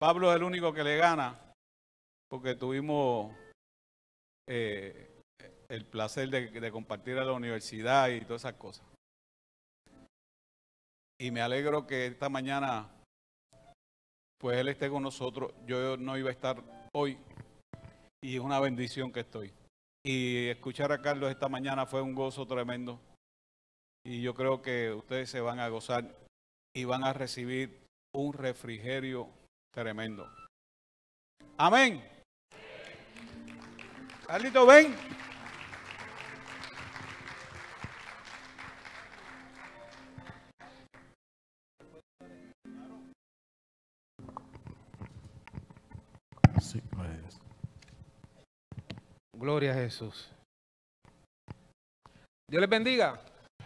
Pablo es el único que le gana porque tuvimos el placer de compartir a la universidad y todas esas cosas. Y me alegro que esta mañana pues él esté con nosotros. Yo no iba a estar hoy y es una bendición que estoy. Y escuchar a Carlos esta mañana fue un gozo tremendo. Y yo creo que ustedes se van a gozar y van a recibir un refrigerio tremendo. Amén. Carlito, ven. Sí, pues. Gloria a Jesús. Dios les bendiga.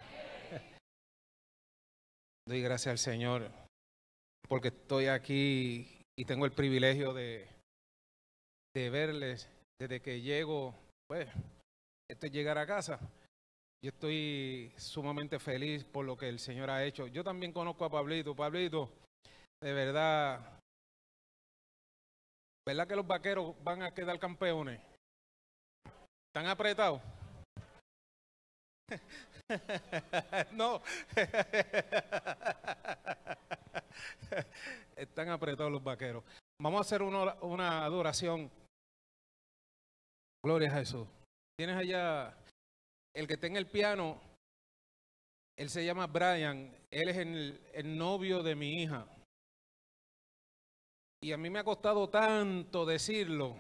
Doy gracias al Señor porque estoy aquí y tengo el privilegio de verles desde que llego. Pues, esto es llegar a casa. Yo estoy sumamente feliz por lo que el Señor ha hecho. Yo también conozco a Pablito. Pablito, de verdad, ¿verdad que los vaqueros van a quedar campeones? ¿Están apretados? No. Están apretados los vaqueros. Vamos a hacer una adoración. Gloria a Jesús. Tienes allá el que está en el piano. Él se llama Brian. Él es el novio de mi hija. Y a mí me ha costado tanto decirlo.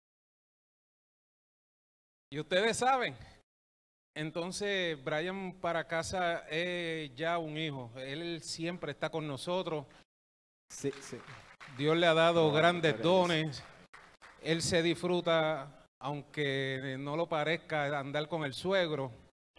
Y ustedes saben. Entonces, Brian para casa es ya un hijo. Él siempre está con nosotros. Sí, sí. Dios le ha dado grandes dones. Él se disfruta, aunque no lo parezca, andar con el suegro.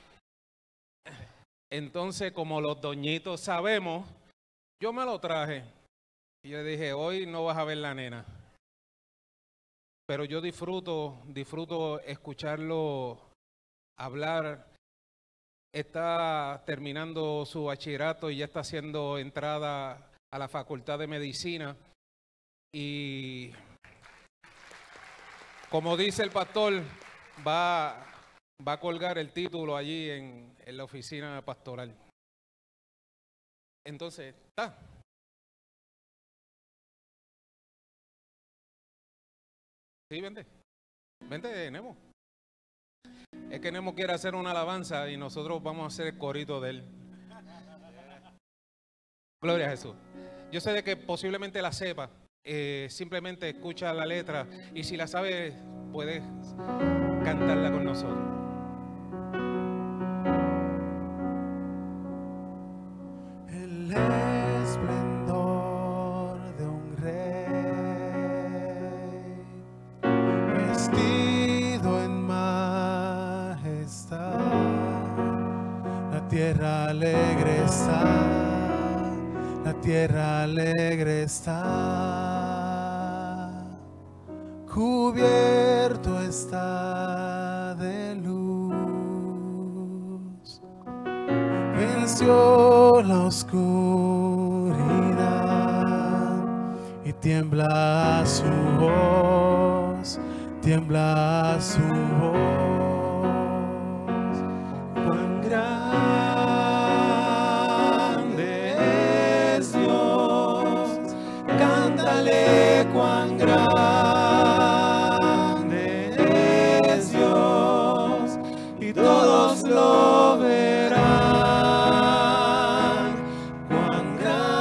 Entonces, como los doñitos sabemos, yo me lo traje. Y yo dije, hoy no vas a ver la nena. Pero yo disfruto escucharlo hablar. Está terminando su bachillerato y ya está haciendo entrada a la Facultad de Medicina. Y como dice el pastor, va a colgar el título allí en la oficina pastoral. Entonces, está. Sí, vente. Vente, Nemo. Es que Nemo quiere hacer una alabanza y nosotros vamos a hacer el corito de él. Gloria a Jesús. Yo sé de que posiblemente la sepa. Simplemente escucha la letra y si la sabes, puedes cantarla con nosotros. El esplendor de un rey, vestido en majestad, la tierra alegre está, la tierra alegre está, cubierto está de luz, venció la oscuridad y tiembla su voz, tiembla su voz. Cuán grande es Dios, cántale cuán grande es Dios y todos lo verán. Cuán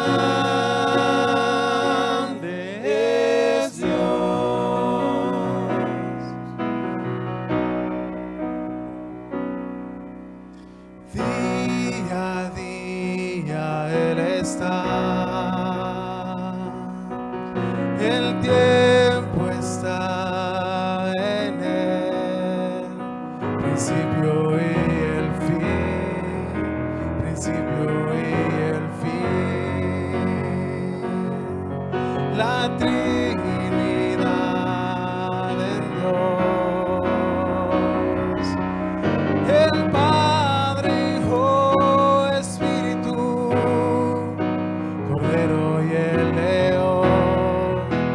grande es Dios. Día a día Él está, el tiempo está en Él, principio y el fin, principio y el fin. La Trinidad en Dios, el Padre, Hijo, Espíritu, Cordero y el León,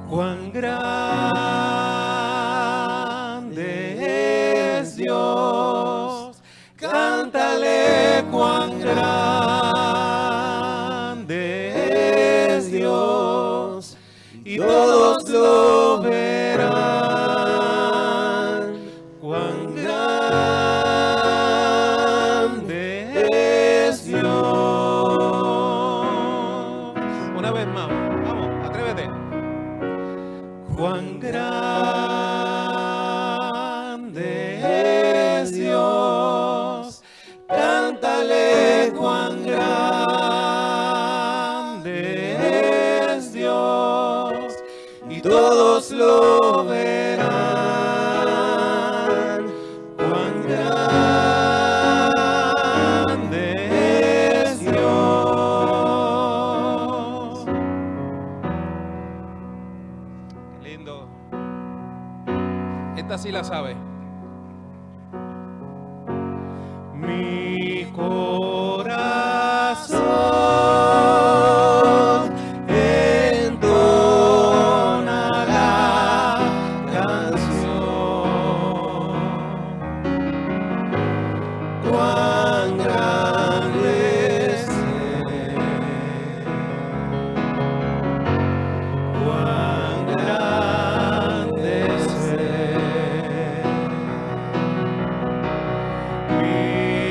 Cuán grande es Dios, cántale cuán grande es Dios, y todos lo verán. Cuán grande es Dios. Una vez más, vamos, atrévete. Cuán grande es Dios, cántale cuán grande es Dios, y todos lo verán. Cuán grande es Dios. Qué lindo. Esta sí la sabe. Mi corazón entona la canción. Cuán grande es Él. Cuán grande es Él. Mi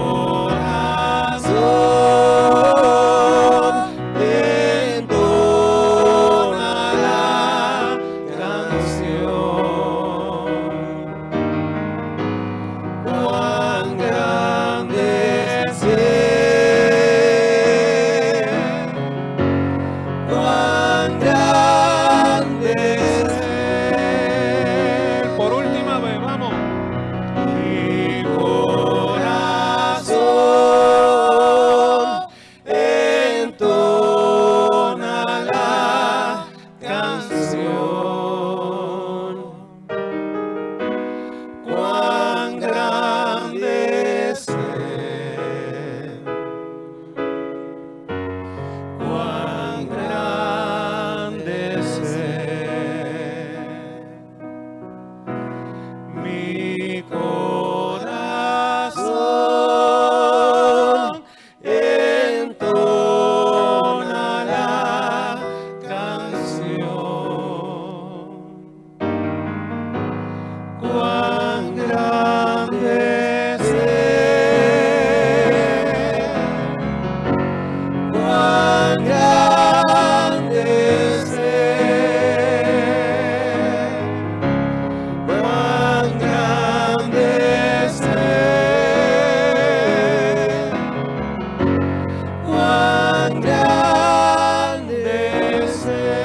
corazón entona la canción. Cuán grande es Él. Cuán grande es Él. Por última vez, vamos. Mi corazón entona la canción. Cuán grande es Él. Cuán grande es Él. Mi corazón entona la canción. Cuán grande es Él. Cuán grande es Él. Cuán grande es Él. Cuán grande es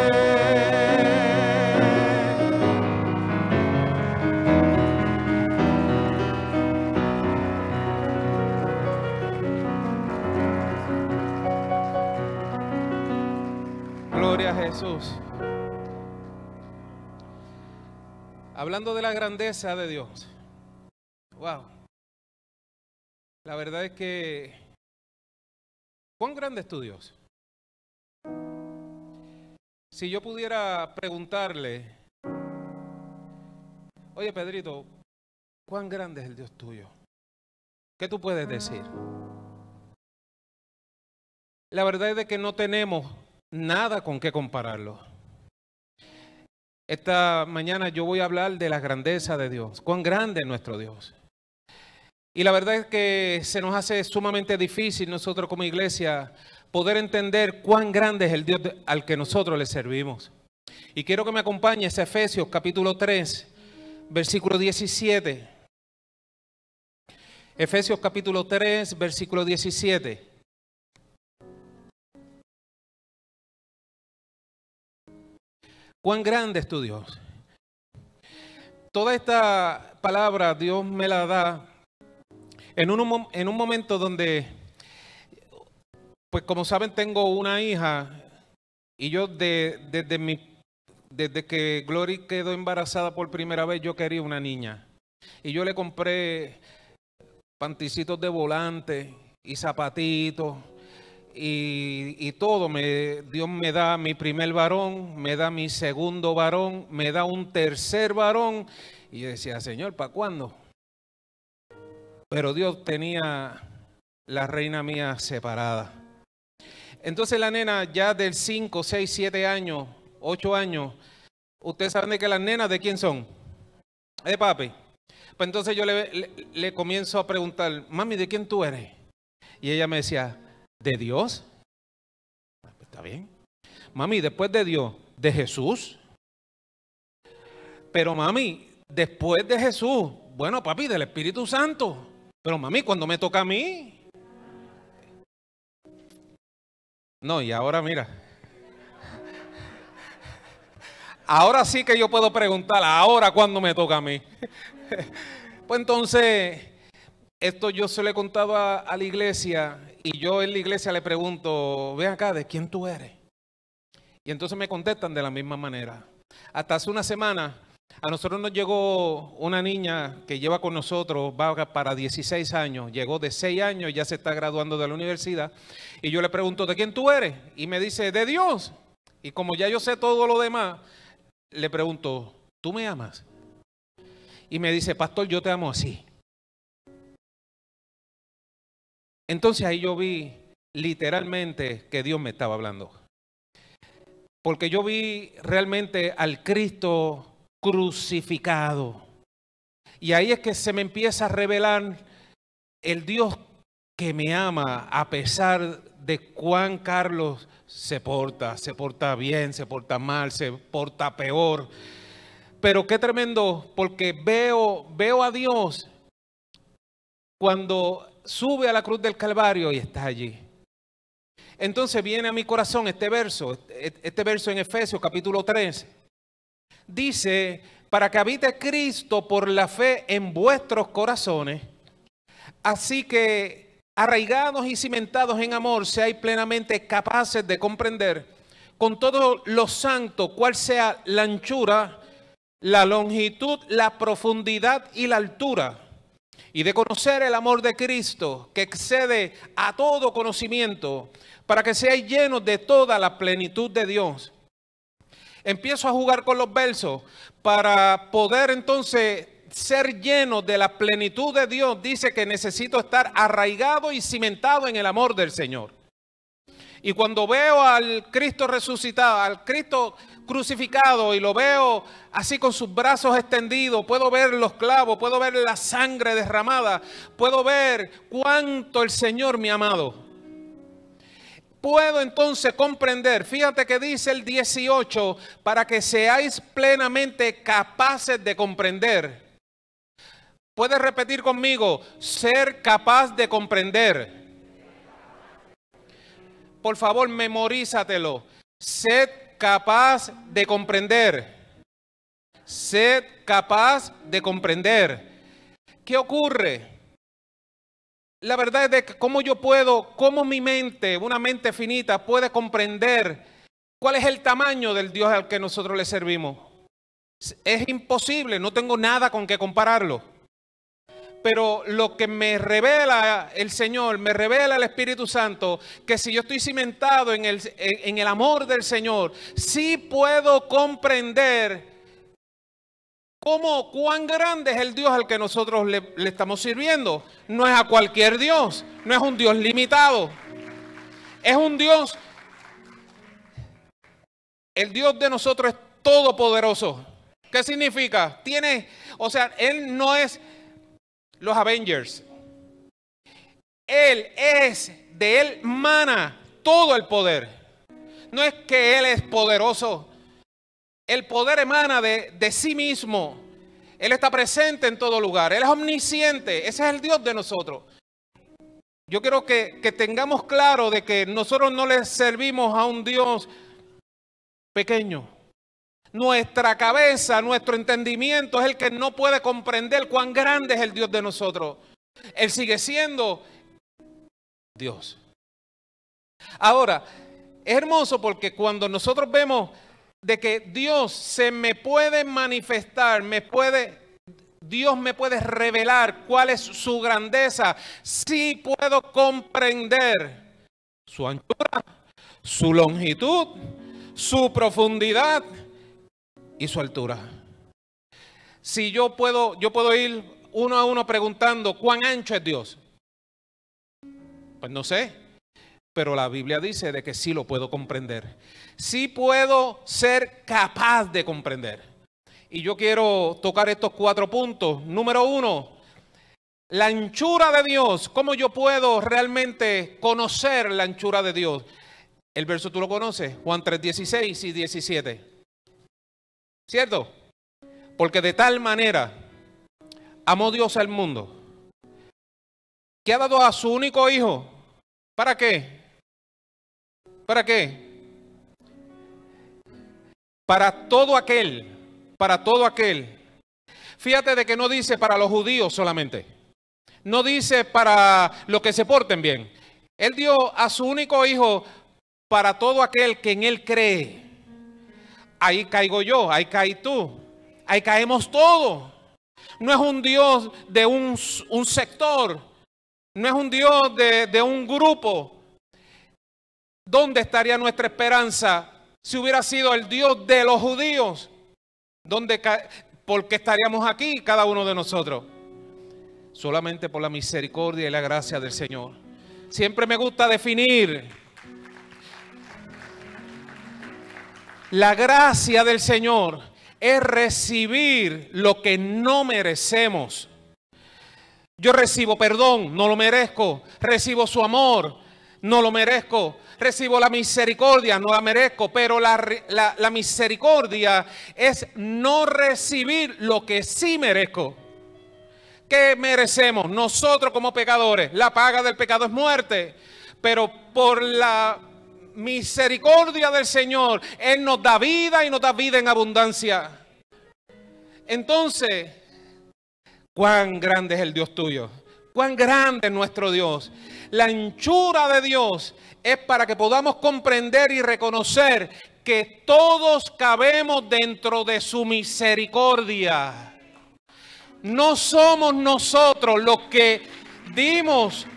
Él. Gloria a Jesús. Hablando de la grandeza de Dios. Wow. La verdad es que ¿cuán grande es tu Dios? Si yo pudiera preguntarle, oye Pedrito, ¿cuán grande es el Dios tuyo? ¿Qué tú puedes decir? La verdad es de que no tenemos nada con qué compararlo. Esta mañana yo voy a hablar de la grandeza de Dios, cuán grande es nuestro Dios. Y la verdad es que se nos hace sumamente difícil nosotros como iglesia poder entender cuán grande es el Dios al que nosotros le servimos. Y quiero que me acompañes a Efesios capítulo 3, versículo 17. Efesios capítulo 3, versículo 17. ¿Cuán grande es tu Dios? Toda esta palabra Dios me la da en un momento donde, pues como saben, tengo una hija y yo desde que Glory quedó embarazada por primera vez, yo quería una niña. Y yo le compré panticitos de volante y zapatitos y todo. Dios me da mi primer varón, me da mi segundo varón, me da un tercer varón. Y yo decía, Señor, ¿para cuándo? Pero Dios tenía la reina mía separada. Entonces la nena ya del 5, 6, 7 años, 8 años, ustedes saben de que las nenas ¿de quién son? De papi. Pues entonces yo le comienzo a preguntar, mami, ¿de quién tú eres? Y ella me decía, ¿de Dios? Está bien. Mami, después de Dios, ¿de Jesús? Pero mami, después de Jesús, bueno papi, del Espíritu Santo. Pero mami, ¿cuándo me toca a mí? No, y ahora mira. Ahora sí que yo puedo preguntar, ahora ¿cuándo me toca a mí? Pues entonces, esto yo se lo he contado a la iglesia y yo en la iglesia le pregunto, ven acá, ¿de quién tú eres? Y entonces me contestan de la misma manera. Hasta hace una semana, a nosotros nos llegó una niña que lleva con nosotros, va para 16 años, llegó de 6 años, ya se está graduando de la universidad. Y yo le pregunto, ¿de quién tú eres? Y me dice, de Dios. Y como ya yo sé todo lo demás, le pregunto, ¿tú me amas? Y me dice, pastor, yo te amo así. Entonces ahí yo vi literalmente que Dios me estaba hablando. Porque yo vi realmente al Cristo crucificado. Y ahí es que se me empieza a revelar el Dios que me ama a pesar de cuán Carlos se porta bien, se porta mal, se porta peor. Pero qué tremendo, porque veo a Dios cuando sube a la cruz del Calvario y está allí. Entonces viene a mi corazón este verso en Efesios capítulo 3. Dice, para que habite Cristo por la fe en vuestros corazones, así que arraigados y cimentados en amor, seáis plenamente capaces de comprender con todos los santos cuál sea la anchura, la longitud, la profundidad y la altura, y de conocer el amor de Cristo que excede a todo conocimiento, para que seáis llenos de toda la plenitud de Dios. Empiezo a jugar con los versos para poder entonces ser lleno de la plenitud de Dios. Dice que necesito estar arraigado y cimentado en el amor del Señor. Y cuando veo al Cristo resucitado, al Cristo crucificado y lo veo así con sus brazos extendidos, puedo ver los clavos, puedo ver la sangre derramada, puedo ver cuánto el Señor me ha amado. Puedo entonces comprender, fíjate que dice el 18, para que seáis plenamente capaces de comprender. ¿Puedes repetir conmigo? Ser capaz de comprender. Por favor, memorízatelo. Sed capaz de comprender. Sed capaz de comprender. ¿Qué ocurre? La verdad es de que cómo mi mente, una mente finita, puede comprender cuál es el tamaño del Dios al que nosotros le servimos. Es imposible, no tengo nada con que compararlo. Pero lo que me revela el Señor, me revela el Espíritu Santo, que si yo estoy cimentado en el amor del Señor, sí puedo comprender cuán grande es el Dios al que nosotros le estamos sirviendo. No es a cualquier Dios, no es un Dios limitado. Es un Dios, el Dios de nosotros es todopoderoso. ¿Qué significa? Él no es los Avengers. De Él mana todo el poder. No es que Él es poderoso. El poder emana de sí mismo. Él está presente en todo lugar. Él es omnisciente. Ese es el Dios de nosotros. Yo quiero que tengamos claro de que nosotros no le servimos a un Dios pequeño. Nuestra cabeza, nuestro entendimiento es el que no puede comprender cuán grande es el Dios de nosotros. Él sigue siendo Dios. Ahora, es hermoso porque cuando nosotros vemos de que Dios se me puede manifestar, Dios me puede revelar cuál es su grandeza, sí puedo comprender su anchura, su longitud, su profundidad y su altura. Si yo puedo ir uno a uno preguntando cuán ancho es Dios, pues no sé, pero la Biblia dice de que sí lo puedo comprender. Sí puedo ser capaz de comprender. Y yo quiero tocar estos 4 puntos. Número 1, la anchura de Dios. ¿Cómo yo puedo realmente conocer la anchura de Dios? El verso tú lo conoces, Juan 3, 16 y 17. ¿Cierto? Porque de tal manera amó Dios al mundo, que ha dado a su único hijo. ¿Para qué? ¿Para qué? Para todo aquel. Fíjate de que no dice para los judíos solamente. No dice para los que se porten bien. Él dio a su único hijo para todo aquel que en él cree. Ahí caigo yo, ahí caí tú, ahí caemos todos. No es un Dios de un sector, no es un Dios de un grupo. ¿Dónde estaría nuestra esperanza si hubiera sido el Dios de los judíos? ¿Por qué estaríamos aquí cada uno de nosotros? Solamente por la misericordia y la gracia del Señor. Siempre me gusta definir la gracia del Señor. Es recibir lo que no merecemos. Yo recibo perdón, no lo merezco. Recibo su amor, no lo merezco. Recibo la misericordia, no la merezco. Pero la misericordia es no recibir lo que sí merezco. ¿Qué merecemos? Nosotros como pecadores. La paga del pecado es muerte. Pero por la misericordia del Señor, Él nos da vida y nos da vida en abundancia. Entonces, cuán grande es el Dios tuyo, cuán grande es nuestro Dios. La anchura de Dios es para que podamos comprender y reconocer que todos cabemos dentro de su misericordia. No somos nosotros los que dimos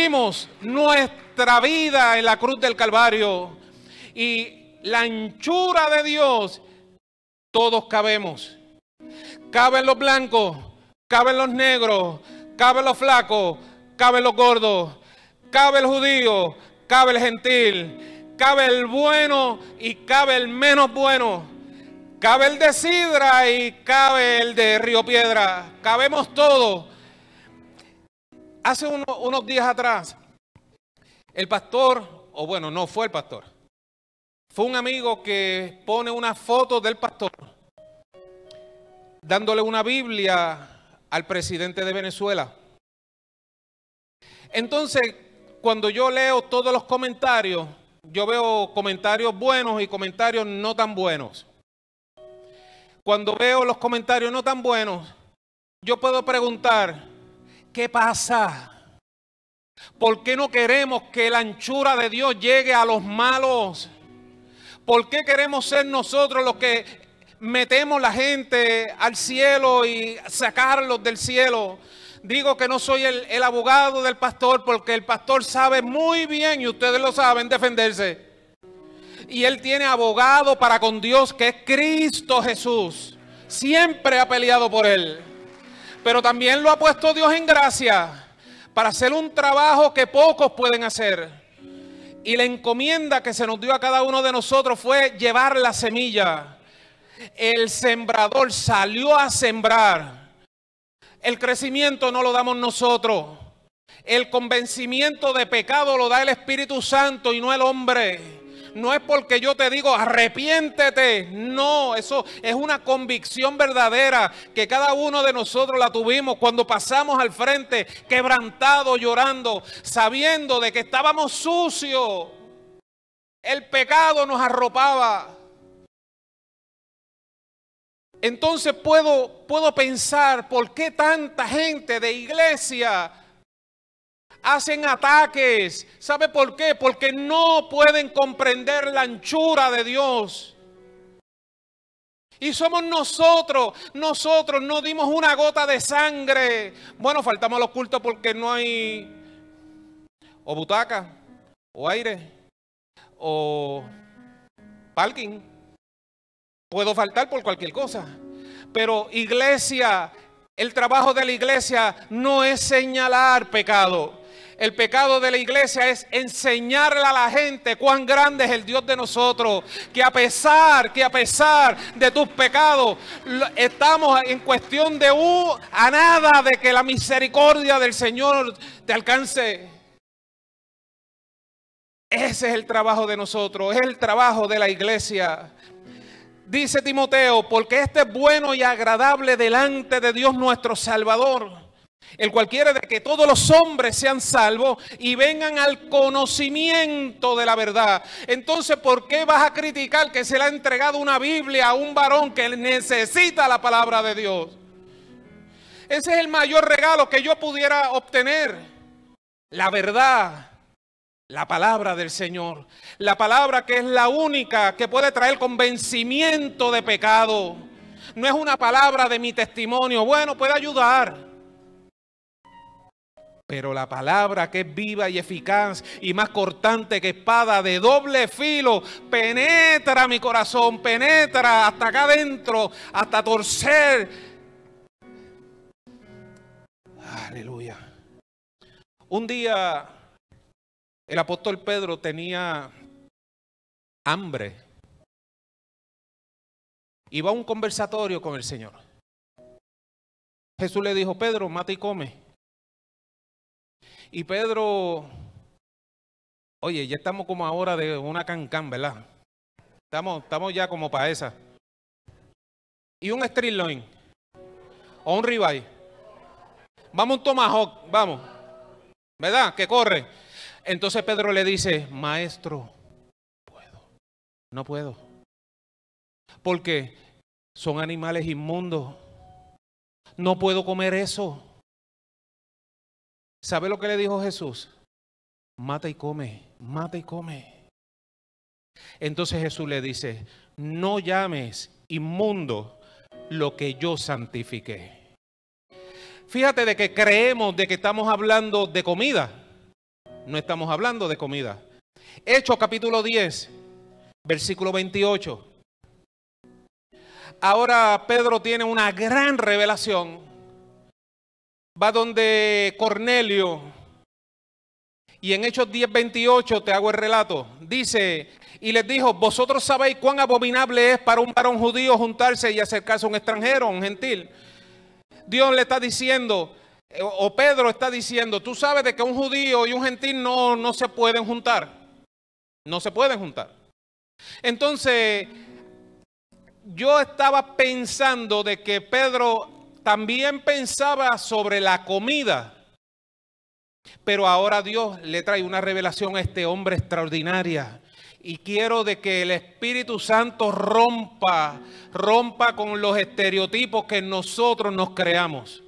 nuestra vida en la cruz del Calvario. Y la anchura de Dios, todos cabemos. Caben los blancos, caben los negros, caben los flacos, caben los gordos, cabe el judío, cabe el gentil, cabe el bueno y cabe el menos bueno. Cabe el de Sidra y cabe el de Río Piedra. Cabemos todos. Hace unos días atrás, el pastor, o bueno, no fue el pastor, fue un amigo que pone una foto del pastor dándole una Biblia al presidente de Venezuela. Entonces, cuando yo leo todos los comentarios, yo veo comentarios buenos y comentarios no tan buenos. Cuando veo los comentarios no tan buenos, yo puedo preguntar, ¿qué pasa? ¿Por qué no queremos que la anchura de Dios llegue a los malos? ¿Por qué queremos ser nosotros los que metemos la gente al cielo y sacarlos del cielo? Digo que no soy el abogado del pastor, porque el pastor sabe muy bien, y ustedes lo saben, defenderse. Y él tiene abogado para con Dios, que es Cristo Jesús. Siempre ha peleado por él. Pero también lo ha puesto Dios en gracia para hacer un trabajo que pocos pueden hacer. Y la encomienda que se nos dio a cada uno de nosotros fue llevar la semilla. El sembrador salió a sembrar. El crecimiento no lo damos nosotros. El convencimiento de pecado lo da el Espíritu Santo y no el hombre. No es porque yo te digo arrepiéntete. No, eso es una convicción verdadera que cada uno de nosotros la tuvimos cuando pasamos al frente, quebrantado, llorando, sabiendo de que estábamos sucios. El pecado nos arropaba. Entonces puedo pensar por qué tanta gente de iglesia hacen ataques. ¿Sabe por qué? Porque no pueden comprender la anchura de Dios. Y somos nosotros no dimos una gota de sangre. Bueno, faltamos a los cultos porque no hay o butaca o aire, o parking. Puedo faltar por cualquier cosa. Pero iglesia, el trabajo de la iglesia no es señalar pecado. El pecado de la iglesia es enseñarle a la gente cuán grande es el Dios de nosotros. Que a pesar de tus pecados, estamos en cuestión de a nada de que la misericordia del Señor te alcance. Ese es el trabajo de nosotros, es el trabajo de la iglesia. Dice Timoteo, porque este es bueno y agradable delante de Dios nuestro Salvador, el cual quiere de que todos los hombres sean salvos y vengan al conocimiento de la verdad. Entonces, ¿por qué vas a criticar que se le ha entregado una Biblia a un varón que necesita la palabra de Dios? Ese es el mayor regalo que yo pudiera obtener. La verdad. La palabra del Señor, la palabra que es la única que puede traer convencimiento de pecado. No es una palabra de mi testimonio, bueno, puede ayudar. Pero la palabra que es viva y eficaz y más cortante que espada de doble filo, penetra mi corazón, penetra hasta acá adentro, hasta torcer. Aleluya. Un día el apóstol Pedro tenía hambre. Iba a un conversatorio con el Señor. Jesús le dijo, Pedro, mata y come. Y Pedro, oye, ya estamos como ahora de una cancán, ¿verdad? Estamos ya como para esa. Y un sirloin o un ribeye. Vamos un tomahawk, vamos. ¿Verdad? Que corre. Entonces Pedro le dice, maestro, no puedo. Porque son animales inmundos. No puedo comer eso. ¿Sabe lo que le dijo Jesús? Mata y come, mata y come. Entonces Jesús le dice, no llames inmundo lo que yo santifiqué. Fíjate de que creemos de que estamos hablando de comida. No estamos hablando de comida. Hechos capítulo 10, versículo 28. Ahora Pedro tiene una gran revelación. Va donde Cornelio. Y en Hechos 10, 28 te hago el relato. Dice, y les dijo, vosotros sabéis cuán abominable es para un varón judío juntarse y acercarse a un extranjero, a un gentil. Dios le está diciendo, o Pedro está diciendo, tú sabes de que un judío y un gentil no se pueden juntar. No se pueden juntar. Entonces, yo estaba pensando de que Pedro también pensaba sobre la comida. Pero ahora Dios le trae una revelación a este hombre extraordinaria. Y quiero de que el Espíritu Santo rompa con los estereotipos que nosotros nos creamos.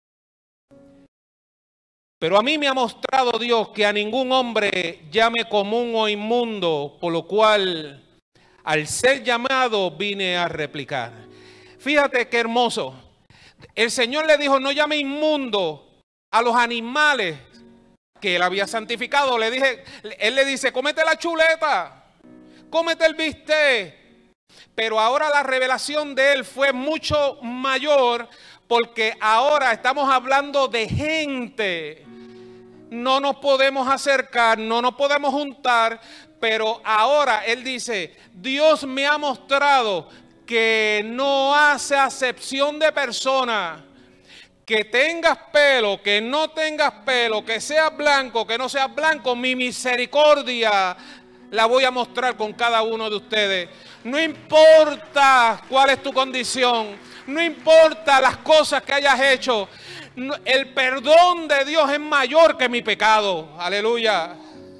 Pero a mí me ha mostrado Dios que a ningún hombre llame común o inmundo, por lo cual al ser llamado vine a replicar. Fíjate qué hermoso. El Señor le dijo, no llame inmundo a los animales que él había santificado. Él le dice, cómete la chuleta, cómete el bistec. Pero ahora la revelación de él fue mucho mayor, porque ahora estamos hablando de gente. No nos podemos acercar, no nos podemos juntar, pero ahora él dice, Dios me ha mostrado que no hace acepción de persona. Que tengas pelo, que no tengas pelo, que seas blanco, que no seas blanco, mi misericordia la voy a mostrar con cada uno de ustedes. No importa cuál es tu condición, no importa las cosas que hayas hecho, el perdón de Dios es mayor que mi pecado. Aleluya.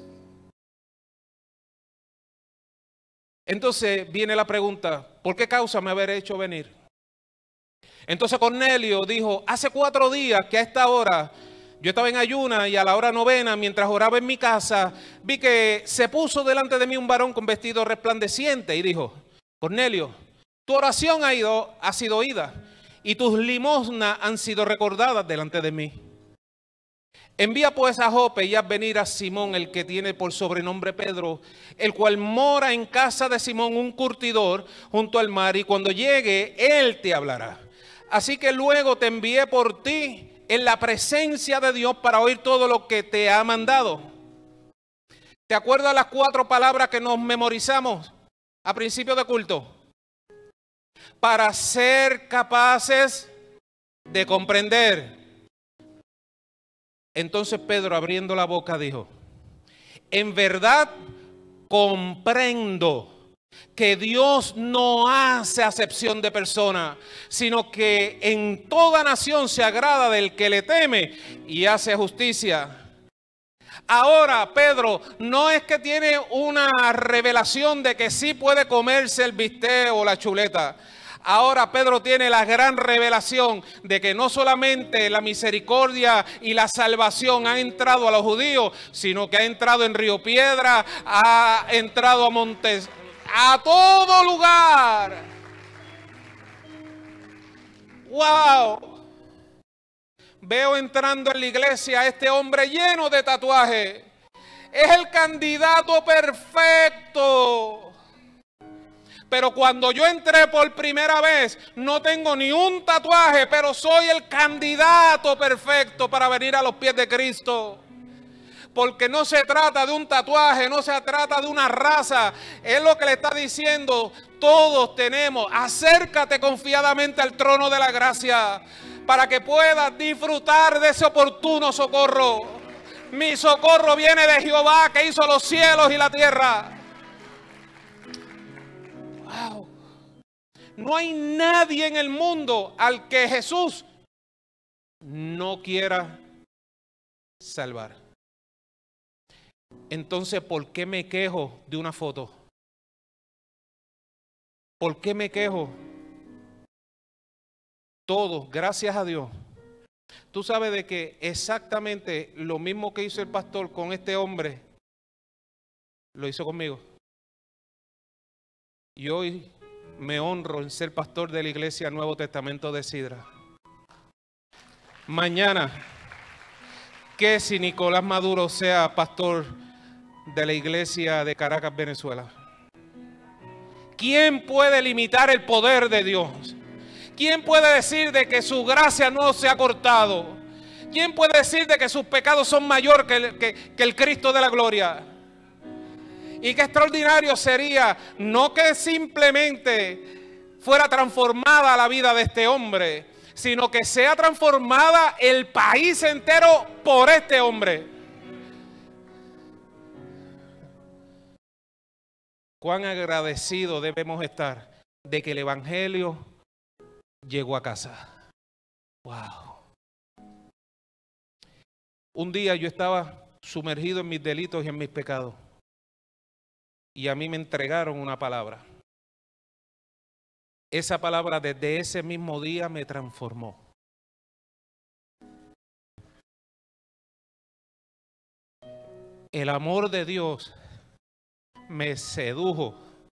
Entonces viene la pregunta, ¿por qué causa me haber hecho venir? Entonces Cornelio dijo, hace 4 días que a esta hora yo estaba en ayuna y a la hora novena, mientras oraba en mi casa, vi que se puso delante de mí un varón con vestido resplandeciente y dijo, Cornelio, tu oración ha sido oída y tus limosnas han sido recordadas delante de mí. Envía pues a Jope y haz venir a Simón, el que tiene por sobrenombre Pedro, el cual mora en casa de Simón, un curtidor, junto al mar, y cuando llegue, él te hablará. Así que luego te envié por ti en la presencia de Dios para oír todo lo que te ha mandado. ¿Te acuerdas las 4 palabras que nos memorizamos a principio de culto? Para ser capaces de comprender. Entonces Pedro, abriendo la boca, dijo: en verdad comprendo que Dios no hace acepción de persona, sino que en toda nación se agrada del que le teme y hace justicia. Ahora Pedro no es que tiene una revelación de que sí puede comerse el bistec o la chuleta. Ahora Pedro tiene la gran revelación de que no solamente la misericordia y la salvación han entrado a los judíos, sino que ha entrado en Río Piedra, ha entrado a Montes, a todo lugar. ¡Wow! Veo entrando en la iglesia a este hombre lleno de tatuajes. Es el candidato perfecto. Pero cuando yo entré por primera vez, no tengo ni un tatuaje, pero soy el candidato perfecto para venir a los pies de Cristo. Porque no se trata de un tatuaje, no se trata de una raza. Es lo que le está diciendo, todos tenemos. Acércate confiadamente al trono de la gracia para que puedas disfrutar de ese oportuno socorro. Mi socorro viene de Jehová, que hizo los cielos y la tierra. Wow. No hay nadie en el mundo al que Jesús no quiera salvar. Entonces, ¿por qué me quejo de una foto? ¿Por qué me quejo? Todos, gracias a Dios. Tú sabes de que exactamente lo mismo que hizo el pastor con este hombre, lo hizo conmigo. Y hoy me honro en ser pastor de la iglesia Nuevo Testamento de Sidra. Mañana, que si Nicolás Maduro sea pastor de la iglesia de Caracas, Venezuela. ¿Quién puede limitar el poder de Dios? ¿Quién puede decir de que su gracia no se ha cortado? ¿Quién puede decir de que sus pecados son mayor que el Cristo de la gloria? Y qué extraordinario sería, no que simplemente fuera transformada la vida de este hombre, sino que sea transformada el país entero por este hombre. Cuán agradecidos debemos estar de que el evangelio llegó a casa. Wow. Un día yo estaba sumergido en mis delitos y en mis pecados. Y a mí me entregaron una palabra. Esa palabra desde ese mismo día me transformó. El amor de Dios me sedujo.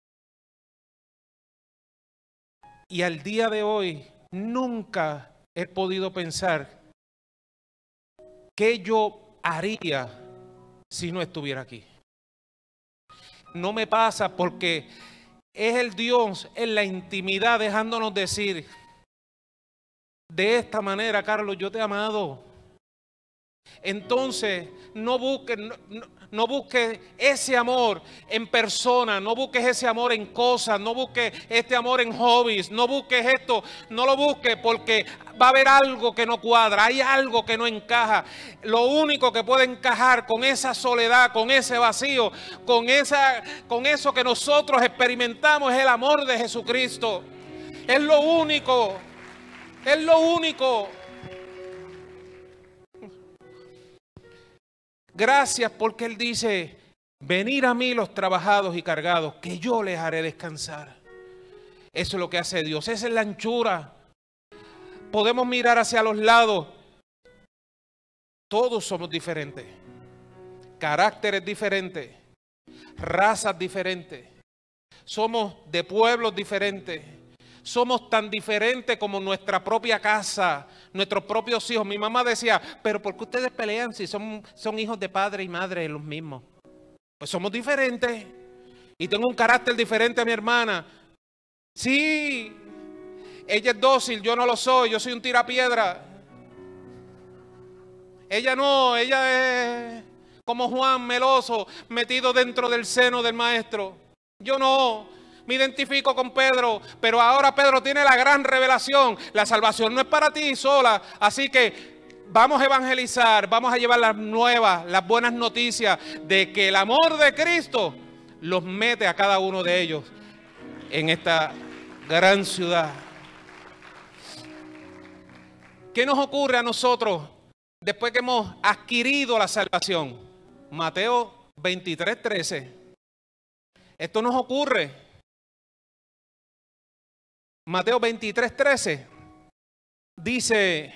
Y al día de hoy nunca he podido pensar qué yo haría si no estuviera aquí. No me pasa porque es el Dios en la intimidad dejándonos decir, de esta manera, Carlos, yo te he amado. Entonces, no busques ese amor en persona, no busques ese amor en cosas, no busques este amor en hobbies, no busques esto, no lo busques porque va a haber algo que no cuadra, hay algo que no encaja. Lo único que puede encajar con esa soledad, con ese vacío, con eso que nosotros experimentamos es el amor de Jesucristo. Es lo único, es lo único. Gracias porque Él dice, venid a mí los trabajados y cargados, que yo les haré descansar. Eso es lo que hace Dios, esa es la anchura. Podemos mirar hacia los lados. Todos somos diferentes. Caracteres diferentes. Razas diferentes. Somos de pueblos diferentes. somos tan diferentes como nuestra propia casa, nuestros propios hijos. Mi mamá decía, pero ¿por qué ustedes pelean si son hijos de padre y madre los mismos? Pues somos diferentes. Y tengo un carácter diferente a mi hermana. Sí, ella es dócil, yo no lo soy, yo soy un tirapiedra. Ella no, ella es como Juan, meloso, metido dentro del seno del maestro. Yo no, me identifico con Pedro, pero ahora Pedro tiene la gran revelación. La salvación no es para ti sola, así que vamos a evangelizar, vamos a llevar las nuevas, las buenas noticias de que el amor de Cristo los mete a cada uno de ellos en esta gran ciudad. ¿Qué nos ocurre a nosotros después que hemos adquirido la salvación? Mateo 23:13. Esto nos ocurre. Mateo 23:13 dice: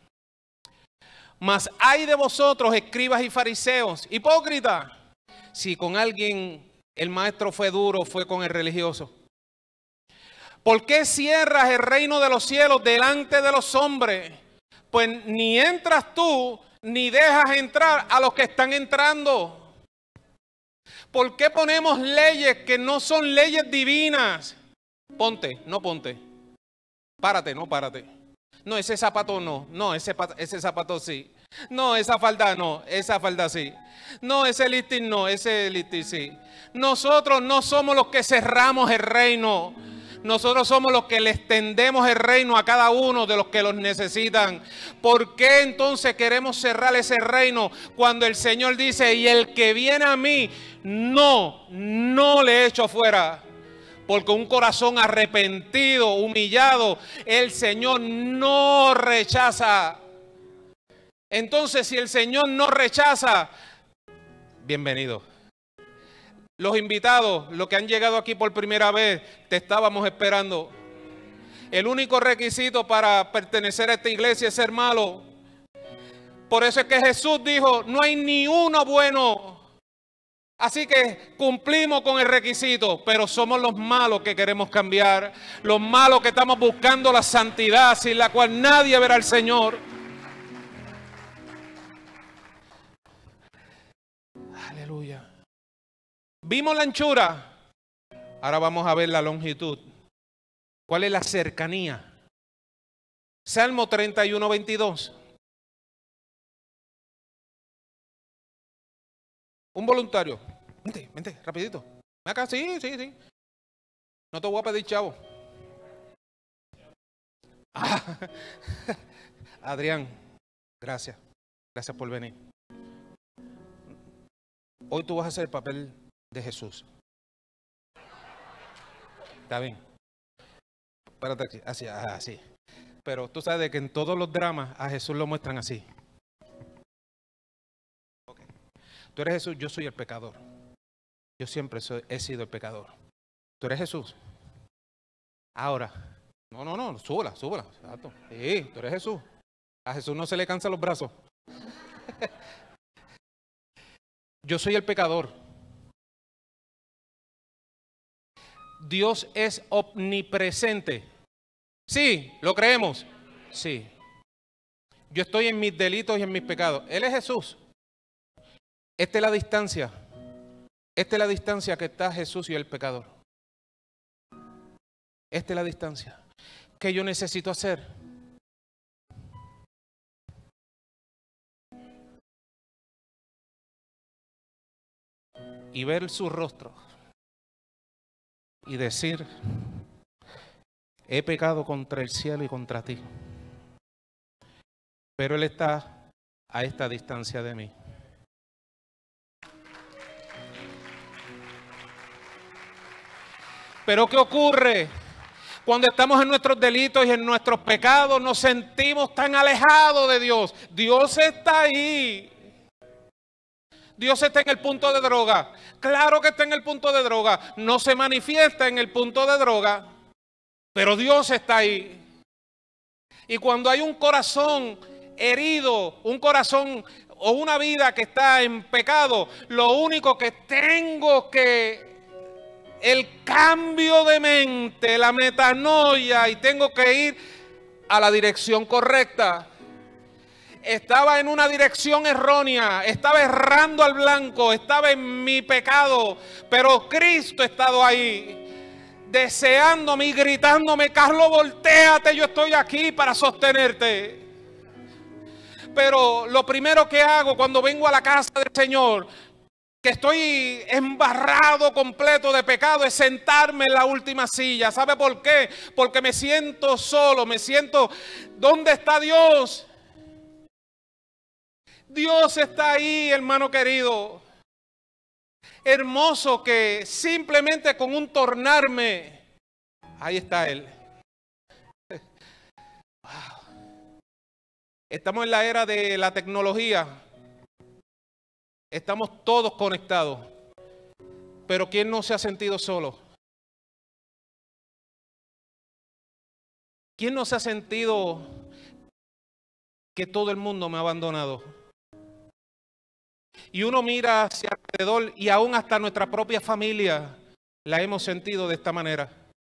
mas hay de vosotros, escribas y fariseos, hipócritas, si con alguien el maestro fue duro, fue con el religioso. ¿Por qué cierras el reino de los cielos delante de los hombres? Pues ni entras tú, ni dejas entrar a los que están entrando. ¿Por qué ponemos leyes que no son leyes divinas? Ponte, no ponte. Párate, no párate. No, ese zapato no. No, ese zapato sí. No, esa falda no. Esa falda sí. No, ese listing no. Ese listing sí. Nosotros no somos los que cerramos el reino. Nosotros somos los que le extendemos el reino a cada uno de los que los necesitan. ¿Por qué entonces queremos cerrar ese reino cuando el Señor dice, y el que viene a mí, no le echo fuera? Porque un corazón arrepentido, humillado, el Señor no rechaza. Entonces, si el Señor no rechaza, bienvenido. Los invitados, los que han llegado aquí por primera vez, te estábamos esperando. El único requisito para pertenecer a esta iglesia es ser malo. Por eso es que Jesús dijo, no hay ni uno bueno. Así que cumplimos con el requisito, pero somos los malos que queremos cambiar. Los malos que estamos buscando la santidad, sin la cual nadie verá al Señor. Aleluya. Vimos la anchura, ahora vamos a ver la longitud. ¿Cuál es la cercanía? Salmo 31:22. Un voluntario. Vente, rapidito. Ven acá, sí. No te voy a pedir chavo. Adrián, gracias. Gracias por venir. Hoy tú vas a hacer el papel de Jesús. ¿Está bien? Espérate aquí, así. Pero tú sabes de que en todos los dramas a Jesús lo muestran así. Okay. Tú eres Jesús, yo soy el pecador. Yo siempre he sido el pecador. Tú eres Jesús. Ahora, no, súbela. Exacto. Sí, tú eres Jesús. A Jesús no se le cansan los brazos. Yo soy el pecador. Dios es omnipresente. Sí, ¿lo creemos? Sí. Yo estoy en mis delitos y en mis pecados. Él es Jesús. Esta es la distancia. Esta es la distancia que está Jesús y el pecador. Esta es la distancia. ¿Qué yo necesito hacer? Y ver su rostro. Y decir, he pecado contra el cielo y contra ti. Pero Él está a esta distancia de mí. Pero ¿qué ocurre? Cuando estamos en nuestros delitos y en nuestros pecados, nos sentimos tan alejados de Dios. Dios está ahí. Dios está en el punto de droga. Claro que está en el punto de droga. No se manifiesta en el punto de droga, pero Dios está ahí. Y cuando hay un corazón herido, un corazón o una vida que está en pecado, lo único que tengo que el cambio de mente, la metanoia, y tengo que ir a la dirección correcta. Estaba en una dirección errónea, estaba errando al blanco, estaba en mi pecado, pero Cristo ha estado ahí, deseándome y gritándome: Carlos, voltéate, yo estoy aquí para sostenerte. Pero lo primero que hago cuando vengo a la casa del Señor, que estoy embarrado completo de pecado, es sentarme en la última silla. ¿Sabe por qué? Porque me siento solo, me siento, ¿dónde está Dios? Dios está ahí, hermano querido. Hermoso que simplemente con un tornarme, ahí está Él. Estamos en la era de la tecnología. Estamos todos conectados. Pero ¿quién no se ha sentido solo? ¿Quién no se ha sentido que todo el mundo me ha abandonado? Y uno mira hacia alrededor y aún hasta nuestra propia familia la hemos sentido de esta manera.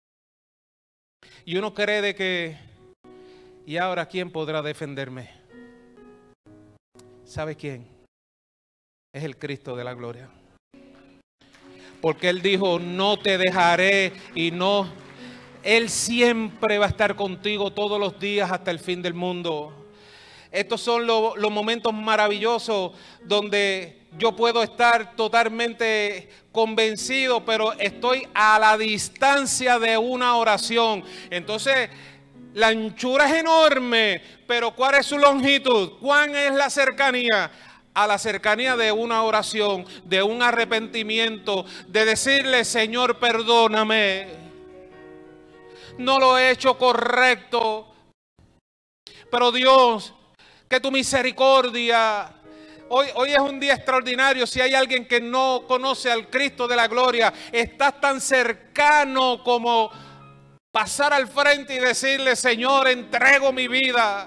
Y uno cree de que, ¿y ahora quién podrá defenderme? ¿Sabe quién? Es el Cristo de la gloria. Porque Él dijo: no te dejaré, y no, Él siempre va a estar contigo todos los días hasta el fin del mundo. Estos son los momentos maravillosos donde yo puedo estar totalmente convencido, pero estoy a la distancia de una oración. Entonces, la anchura es enorme, pero ¿cuál es su longitud? ¿Cuán es la cercanía? A la cercanía de una oración, de un arrepentimiento, de decirle: Señor, perdóname, no lo he hecho correcto, pero Dios, que tu misericordia. Hoy es un día extraordinario. Si hay alguien que no conoce al Cristo de la gloria, estás tan cercano como pasar al frente y decirle: Señor, entrego mi vida.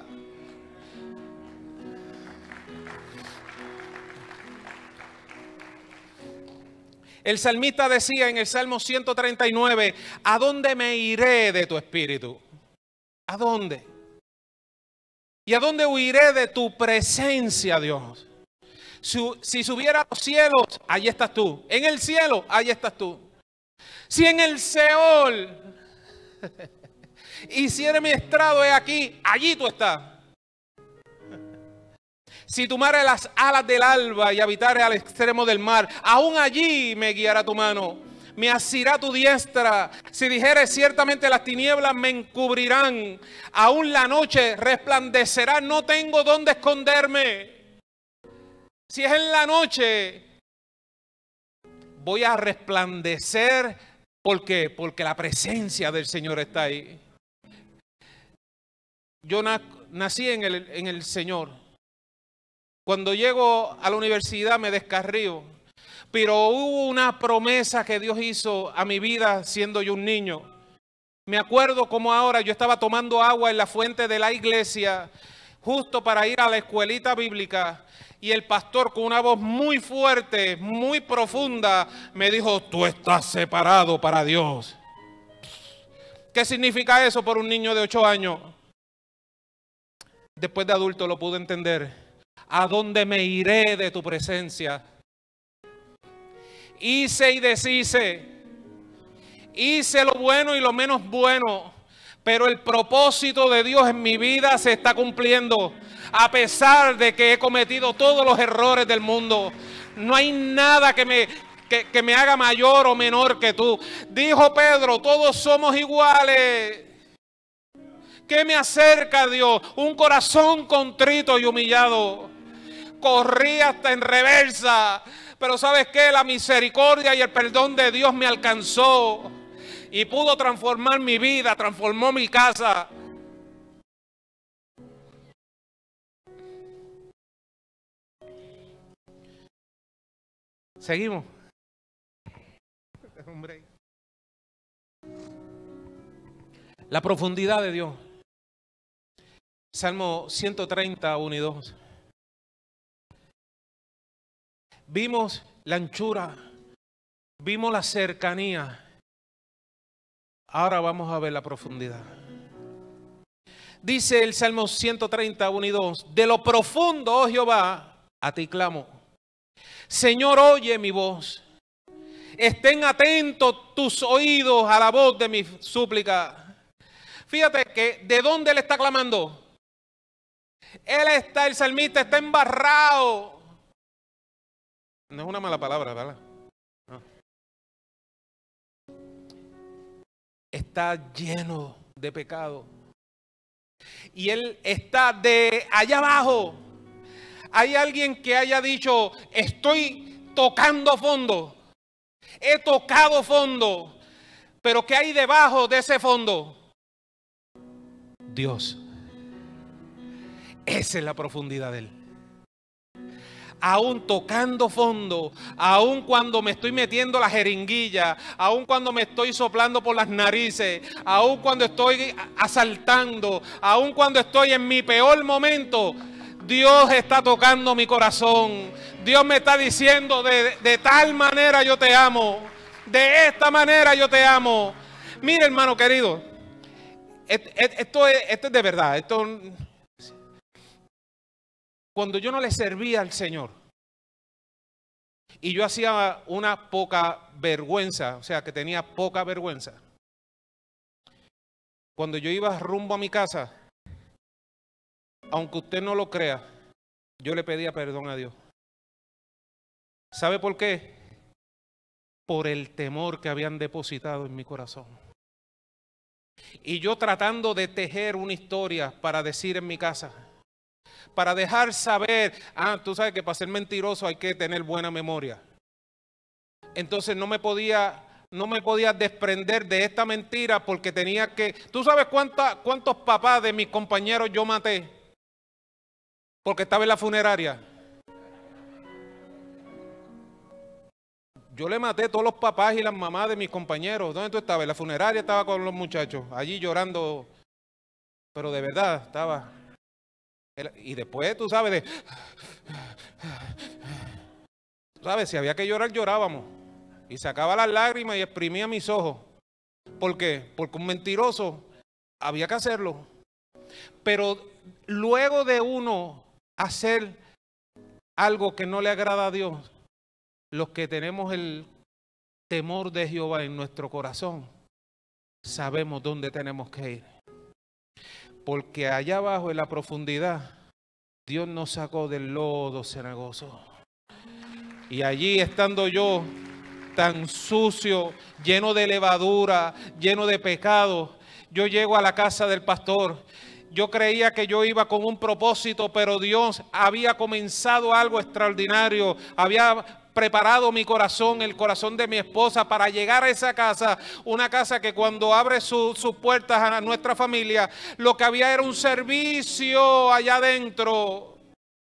El salmista decía en el Salmo 139: ¿a dónde me iré de tu espíritu? ¿A dónde? ¿Y a dónde huiré de tu presencia, Dios? Si subiera a los cielos, allí estás tú. En el cielo, allí estás tú. Si en el Seol hiciera mi estrado, he aquí, allí tú estás. Si tomare las alas del alba y habitare al extremo del mar, aún allí me guiará tu mano, me asirá tu diestra. Si dijere: ciertamente las tinieblas me encubrirán, aún la noche resplandecerá, no tengo dónde esconderme. Si es en la noche, voy a resplandecer. ¿Por qué? Porque la presencia del Señor está ahí. Yo nací en el Señor. Cuando llego a la universidad me descarrío, pero hubo una promesa que Dios hizo a mi vida siendo yo un niño. Me acuerdo como ahora, yo estaba tomando agua en la fuente de la iglesia, justo para ir a la escuelita bíblica, y el pastor con una voz muy fuerte, muy profunda, me dijo: tú estás separado para Dios. ¿Qué significa eso por un niño de 8 años? Después de adulto lo pude entender. ¿A dónde me iré de tu presencia? Hice y deshice. Hice lo bueno y lo menos bueno. Pero el propósito de Dios en mi vida se está cumpliendo. A pesar de que he cometido todos los errores del mundo. No hay nada que me haga mayor o menor que tú. Dijo Pedro: todos somos iguales. ¿Qué me acerca a Dios? Un corazón contrito y humillado. Corrí hasta en reversa, pero ¿sabes qué? La misericordia y el perdón de Dios me alcanzó y pudo transformar mi vida, transformó mi casa. Seguimos. La profundidad de Dios. Salmo 130, 1 y 2. Vimos la anchura, vimos la cercanía, Ahora vamos a ver la profundidad. Dice el Salmo 130, 1 y 2, de lo profundo, oh Jehová, a ti clamo. Señor, oye mi voz. Estén atentos tus oídos a la voz de mi súplica. Fíjate que de dónde él está clamando. El salmista está embarrado. No es una mala palabra, ¿verdad? No. Está lleno de pecado. Y él está de allá abajo. Hay alguien que haya dicho, estoy tocando fondo. He tocado fondo. Pero ¿qué hay debajo de ese fondo? Dios. Esa es la profundidad de él. Aún tocando fondo, aún cuando me estoy metiendo la jeringuilla, aún cuando me estoy soplando por las narices, aún cuando estoy asaltando, aún cuando estoy en mi peor momento, Dios está tocando mi corazón. Dios me está diciendo, de tal manera yo te amo, de esta manera yo te amo. Mire, hermano querido, esto es de verdad. Cuando yo no le servía al Señor y yo hacía una poca vergüenza, o sea, que tenía poca vergüenza, cuando yo iba rumbo a mi casa, aunque usted no lo crea, yo le pedía perdón a Dios. ¿Sabe por qué? Por el temor que habían depositado en mi corazón. Y yo tratando de tejer una historia para decir en mi casa, para dejar saber, tú sabes que para ser mentiroso hay que tener buena memoria. Entonces no me podía desprender de esta mentira porque tenía que... ¿Tú sabes cuántos papás de mis compañeros yo maté? Porque estaba en la funeraria. Yo le maté a todos los papás y las mamás de mis compañeros. ¿Dónde tú estabas? En la funeraria estaba con los muchachos, allí llorando. Pero de verdad estaba... Y después, tú sabes, si había que llorar, llorábamos. Y sacaba las lágrimas y exprimía mis ojos. ¿Por qué? Porque un mentiroso había que hacerlo. Pero luego de uno hacer algo que no le agrada a Dios, los que tenemos el temor de Jehová en nuestro corazón, sabemos dónde tenemos que ir. Porque allá abajo en la profundidad, Dios nos sacó del lodo cenagoso. Y allí estando yo tan sucio, lleno de levadura, lleno de pecado, yo llego a la casa del pastor. Yo creía que yo iba con un propósito, pero Dios había comenzado algo extraordinario. Había preparado mi corazón, el corazón de mi esposa para llegar a esa casa, una casa que cuando abre sus puertas a nuestra familia, lo que había era un servicio allá adentro.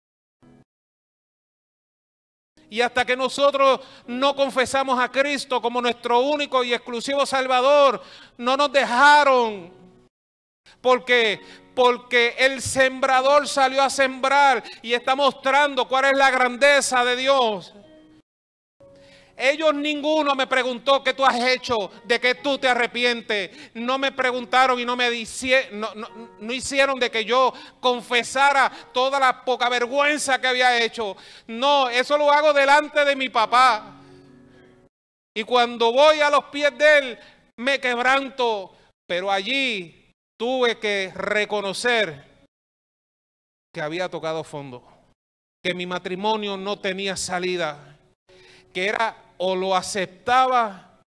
Y hasta que nosotros no confesamos a Cristo como nuestro único y exclusivo Salvador, no nos dejaron. Porque el sembrador salió a sembrar y está mostrando cuál es la grandeza de Dios. Ellos ninguno me preguntó qué tú has hecho, de qué tú te arrepientes. No me preguntaron y no hicieron de que yo confesara toda la poca vergüenza que había hecho. No, eso lo hago delante de mi papá. Y cuando voy a los pies de él, me quebranto. Pero allí tuve que reconocer que había tocado fondo, que mi matrimonio no tenía salida, que era o lo aceptaba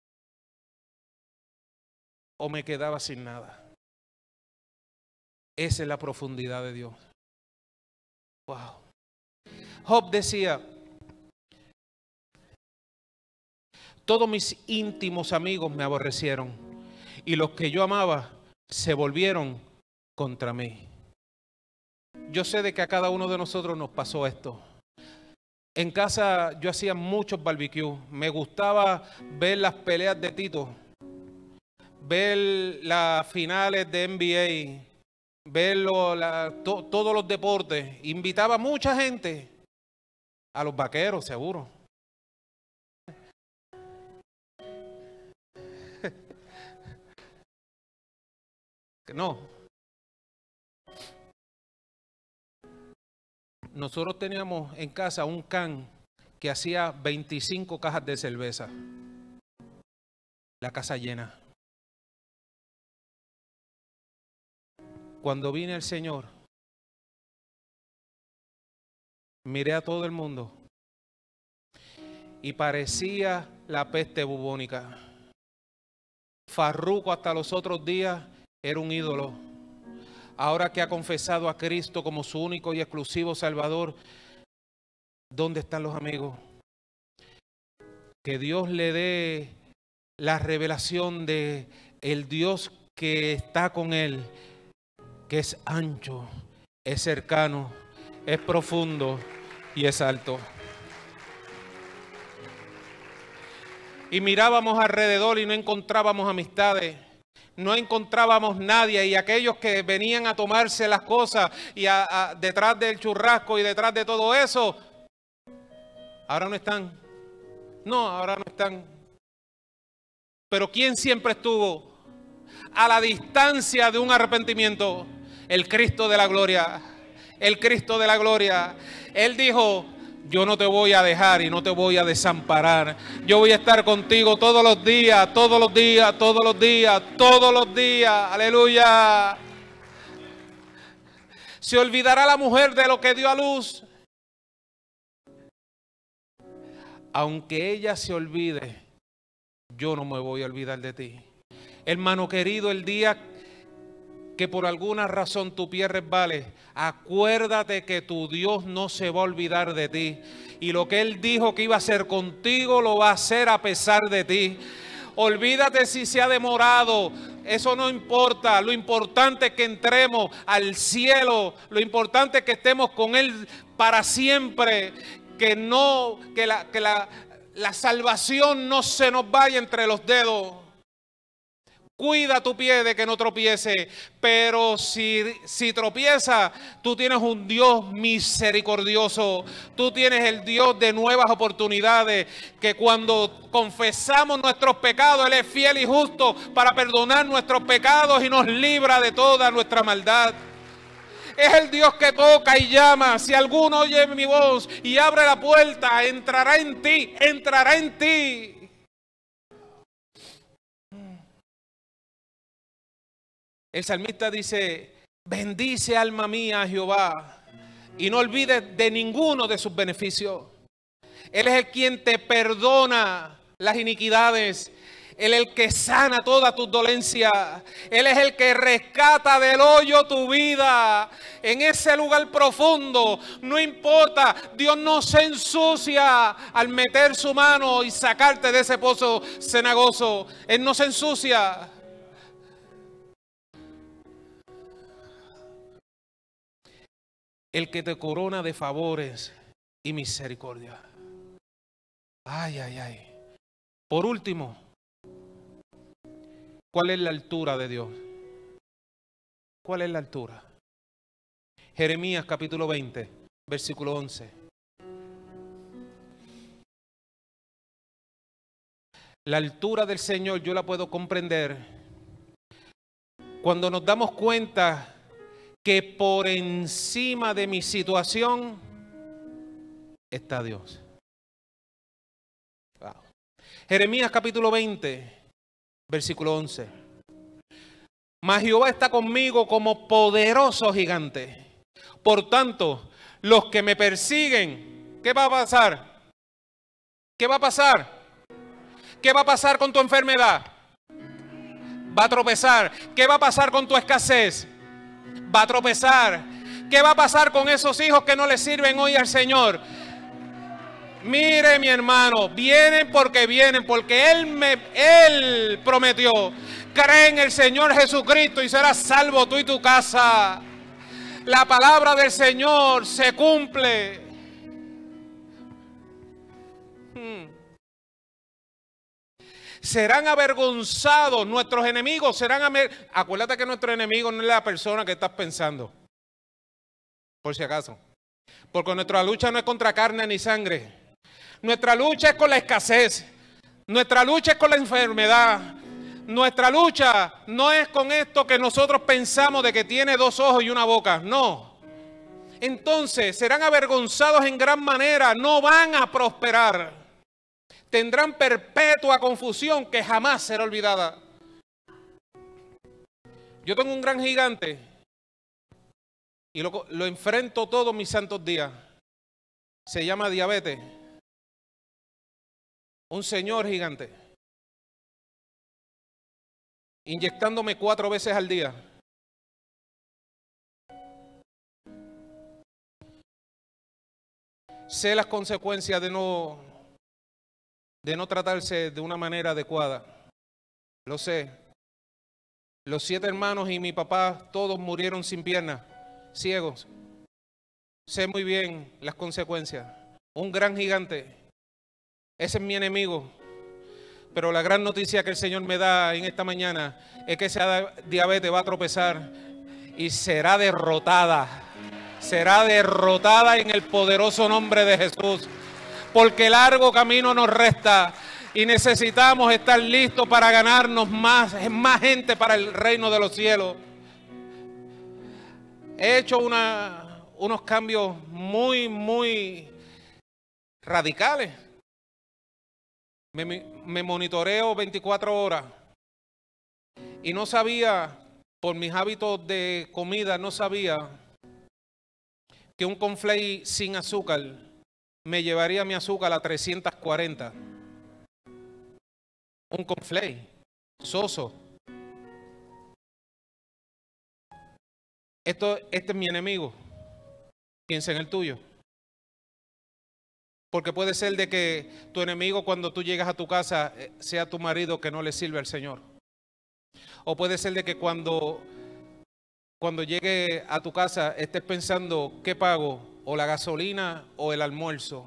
o me quedaba sin nada. Esa es la profundidad de Dios. Wow. Job decía, todos mis íntimos amigos me aborrecieron y los que yo amaba se volvieron contra mí. Yo sé de que a cada uno de nosotros nos pasó esto. En casa yo hacía muchos barbecues. Me gustaba ver las peleas de Tito, ver las finales de NBA, ver todos los deportes. Invitaba a mucha gente, a los vaqueros seguro. No. Nosotros teníamos en casa un can que hacía 25 cajas de cerveza. La casa llena. Cuando vine el Señor, miré a todo el mundo y parecía la peste bubónica. Farruco hasta los otros días era un ídolo. Ahora que ha confesado a Cristo como su único y exclusivo Salvador, ¿dónde están los amigos? Que Dios le dé la revelación de el Dios que está con él, que es ancho, es cercano, es profundo y es alto. Y mirábamos alrededor y no encontrábamos amistades, no encontrábamos nadie, y aquellos que venían a tomarse las cosas y detrás del churrasco y detrás de todo eso, ahora no están. No, ahora no están. Pero ¿quién siempre estuvo a la distancia de un arrepentimiento? El Cristo de la gloria. El Cristo de la gloria. Él dijo: yo no te voy a dejar y no te voy a desamparar. Yo voy a estar contigo todos los días, todos los días, todos los días, todos los días. Aleluya. ¿Se olvidará la mujer de lo que dio a luz? Aunque ella se olvide, yo no me voy a olvidar de ti. Hermano querido, el día que por alguna razón tu pie resbale, acuérdate que tu Dios no se va a olvidar de ti. Y lo que Él dijo que iba a hacer contigo, lo va a hacer a pesar de ti. Olvídate si se ha demorado, eso no importa. Lo importante es que entremos al cielo. Lo importante es que estemos con Él para siempre. Que la salvación no se nos vaya entre los dedos. Cuida tu pie de que no tropiece, pero si tropieza, tú tienes un Dios misericordioso, tú tienes el Dios de nuevas oportunidades, que cuando confesamos nuestros pecados, Él es fiel y justo para perdonar nuestros pecados y nos libra de toda nuestra maldad. Es el Dios que toca y llama. Si alguno oye mi voz y abre la puerta, entrará en ti, entrará en ti. El salmista dice: bendice alma mía a Jehová y no olvides de ninguno de sus beneficios. Él es el quien te perdona las iniquidades. Él es el que sana todas tus dolencias. Él es el que rescata del hoyo tu vida. En ese lugar profundo, no importa, Dios no se ensucia al meter su mano y sacarte de ese pozo cenagoso. Él no se ensucia. El que te corona de favores y misericordia. Ay, ay, ay. Por último, ¿cuál es la altura de Dios? ¿Cuál es la altura? Jeremías capítulo 20, versículo 11. La altura del Señor yo la puedo comprender cuando nos damos cuenta que por encima de mi situación está Dios. Wow. Jeremías capítulo 20, versículo 11. Mas Jehová está conmigo como poderoso gigante. Por tanto, los que me persiguen, ¿qué va a pasar? ¿Qué va a pasar? ¿Qué va a pasar con tu enfermedad? Va a tropezar. ¿Qué va a pasar con tu escasez? Va a tropezar. ¿Qué va a pasar con esos hijos que no le sirven hoy al Señor? Mire, mi hermano, vienen porque Él prometió: cree en el Señor Jesucristo y serás salvo tú y tu casa. La palabra del Señor se cumple. Serán avergonzados nuestros enemigos. Acuérdate que nuestro enemigo no es la persona que estás pensando. Por si acaso. Porque nuestra lucha no es contra carne ni sangre. Nuestra lucha es con la escasez. Nuestra lucha es con la enfermedad. Nuestra lucha no es con esto que nosotros pensamos de que tiene 2 ojos y una boca, no. Entonces serán avergonzados en gran manera, no van a prosperar. Tendrán perpetua confusión que jamás será olvidada. Yo tengo un gran gigante y lo enfrento todos mis santos días. Se llama diabetes. Un señor gigante. Inyectándome 4 veces al día. Sé las consecuencias de no tratarse de una manera adecuada. Lo sé. Los 7 hermanos y mi papá, todos murieron sin piernas, ciegos. Sé muy bien las consecuencias. Un gran gigante. Ese es mi enemigo. Pero la gran noticia que el Señor me da en esta mañana es que esa diabetes va a tropezar y será derrotada. Será derrotada en el poderoso nombre de Jesús. Porque largo camino nos resta y necesitamos estar listos para ganarnos más gente para el reino de los cielos. He hecho unos cambios muy radicales. Me monitoreo 24 horas y no sabía, por mis hábitos de comida, no sabía que un cornflake sin azúcar me llevaría mi azúcar a 340. Un cornflake soso. Este es mi enemigo. Piensa en el tuyo. Porque puede ser de que tu enemigo cuando tú llegas a tu casa sea tu marido que no le sirve al Señor. O puede ser de que cuando llegue a tu casa estés pensando qué pago, o la gasolina o el almuerzo.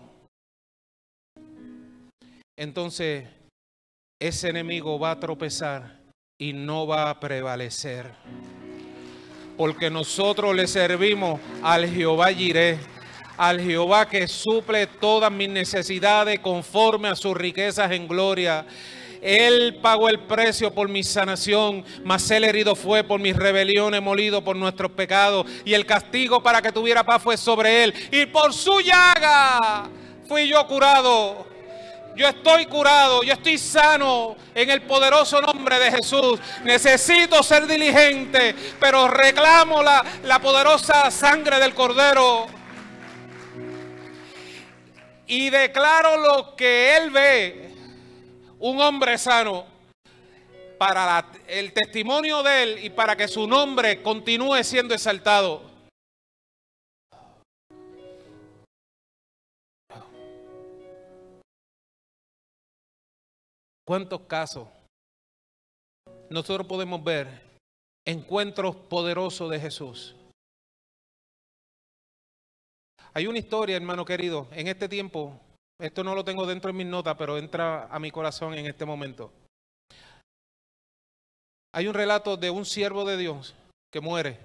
Entonces ese enemigo va a tropezar y no va a prevalecer. Porque nosotros le servimos al Jehová Jireh. Al Jehová que suple todas mis necesidades conforme a sus riquezas en gloria. Él pagó el precio por mi sanación, mas Él herido fue por mis rebeliones, molido por nuestros pecados. Y el castigo para que tuviera paz fue sobre Él. Y por su llaga fui yo curado. Yo estoy curado, yo estoy sano en el poderoso nombre de Jesús. Necesito ser diligente, pero reclamo la poderosa sangre del Cordero. Y declaro lo que Él ve, un hombre sano, para el testimonio de Él y para que su nombre continúe siendo exaltado. ¿Cuántos casos nosotros podemos ver? Encuentros poderosos de Jesús. Hay una historia, hermano querido, en este tiempo, esto no lo tengo dentro de mis notas, pero entra a mi corazón en este momento. Hay un relato de un siervo de Dios que muere.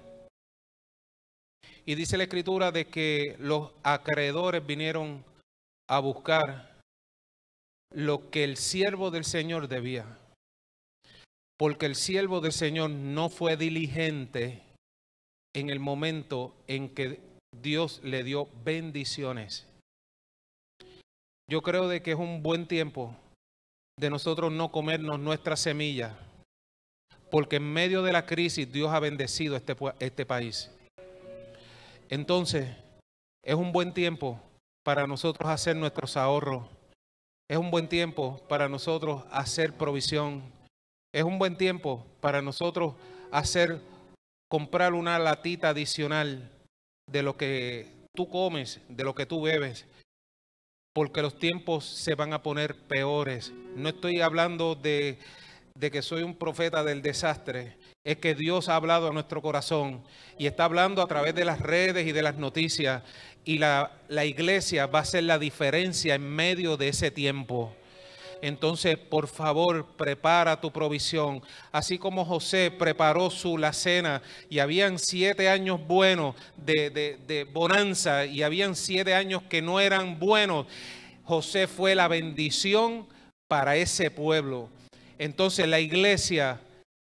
Y dice la Escritura de que los acreedores vinieron a buscar lo que el siervo del Señor debía. Porque el siervo del Señor no fue diligente en el momento en que Dios le dio bendiciones. Yo creo de que es un buen tiempo de nosotros no comernos nuestra semilla, porque en medio de la crisis Dios ha bendecido este país. Entonces, es un buen tiempo para nosotros hacer nuestros ahorros. Es un buen tiempo para nosotros hacer provisión. Es un buen tiempo para nosotros comprar una latita adicional de lo que tú comes, de lo que tú bebes, porque los tiempos se van a poner peores. No estoy hablando de que soy un profeta del desastre, es que Dios ha hablado a nuestro corazón y está hablando a través de las redes y de las noticias, y la iglesia va a hacer la diferencia en medio de ese tiempo. Entonces, por favor, prepara tu provisión. Así como José preparó la cena y habían 7 años buenos de bonanza y habían 7 años que no eran buenos, José fue la bendición para ese pueblo. entonces la iglesia,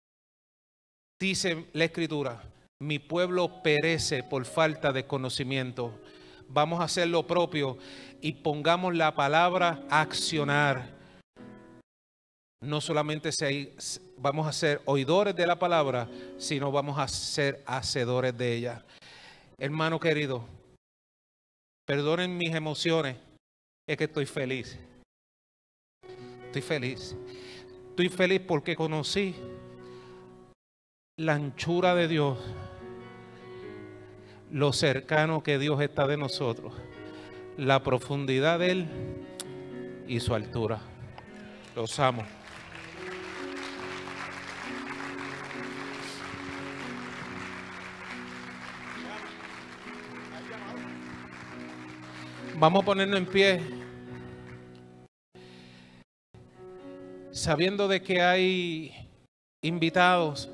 dice la Escritura, mi pueblo perece por falta de conocimiento. Vamos a hacer lo propio y pongamos la palabra a accionar. No solamente vamos a ser oidores de la palabra, sino vamos a ser hacedores de ella. Hermano querido, perdonen mis emociones, es que estoy feliz. Estoy feliz. Estoy feliz porque conocí la anchura de Dios, lo cercano que Dios está de nosotros, la profundidad de Él y su altura. Los amo. Vamos a ponernos en pie, sabiendo de que hay invitados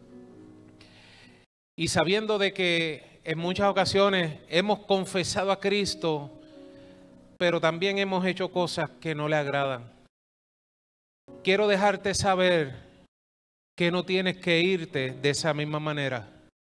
y sabiendo de que en muchas ocasiones hemos confesado a Cristo, pero también hemos hecho cosas que no le agradan. Quiero dejarte saber que no tienes que irte de esa misma manera.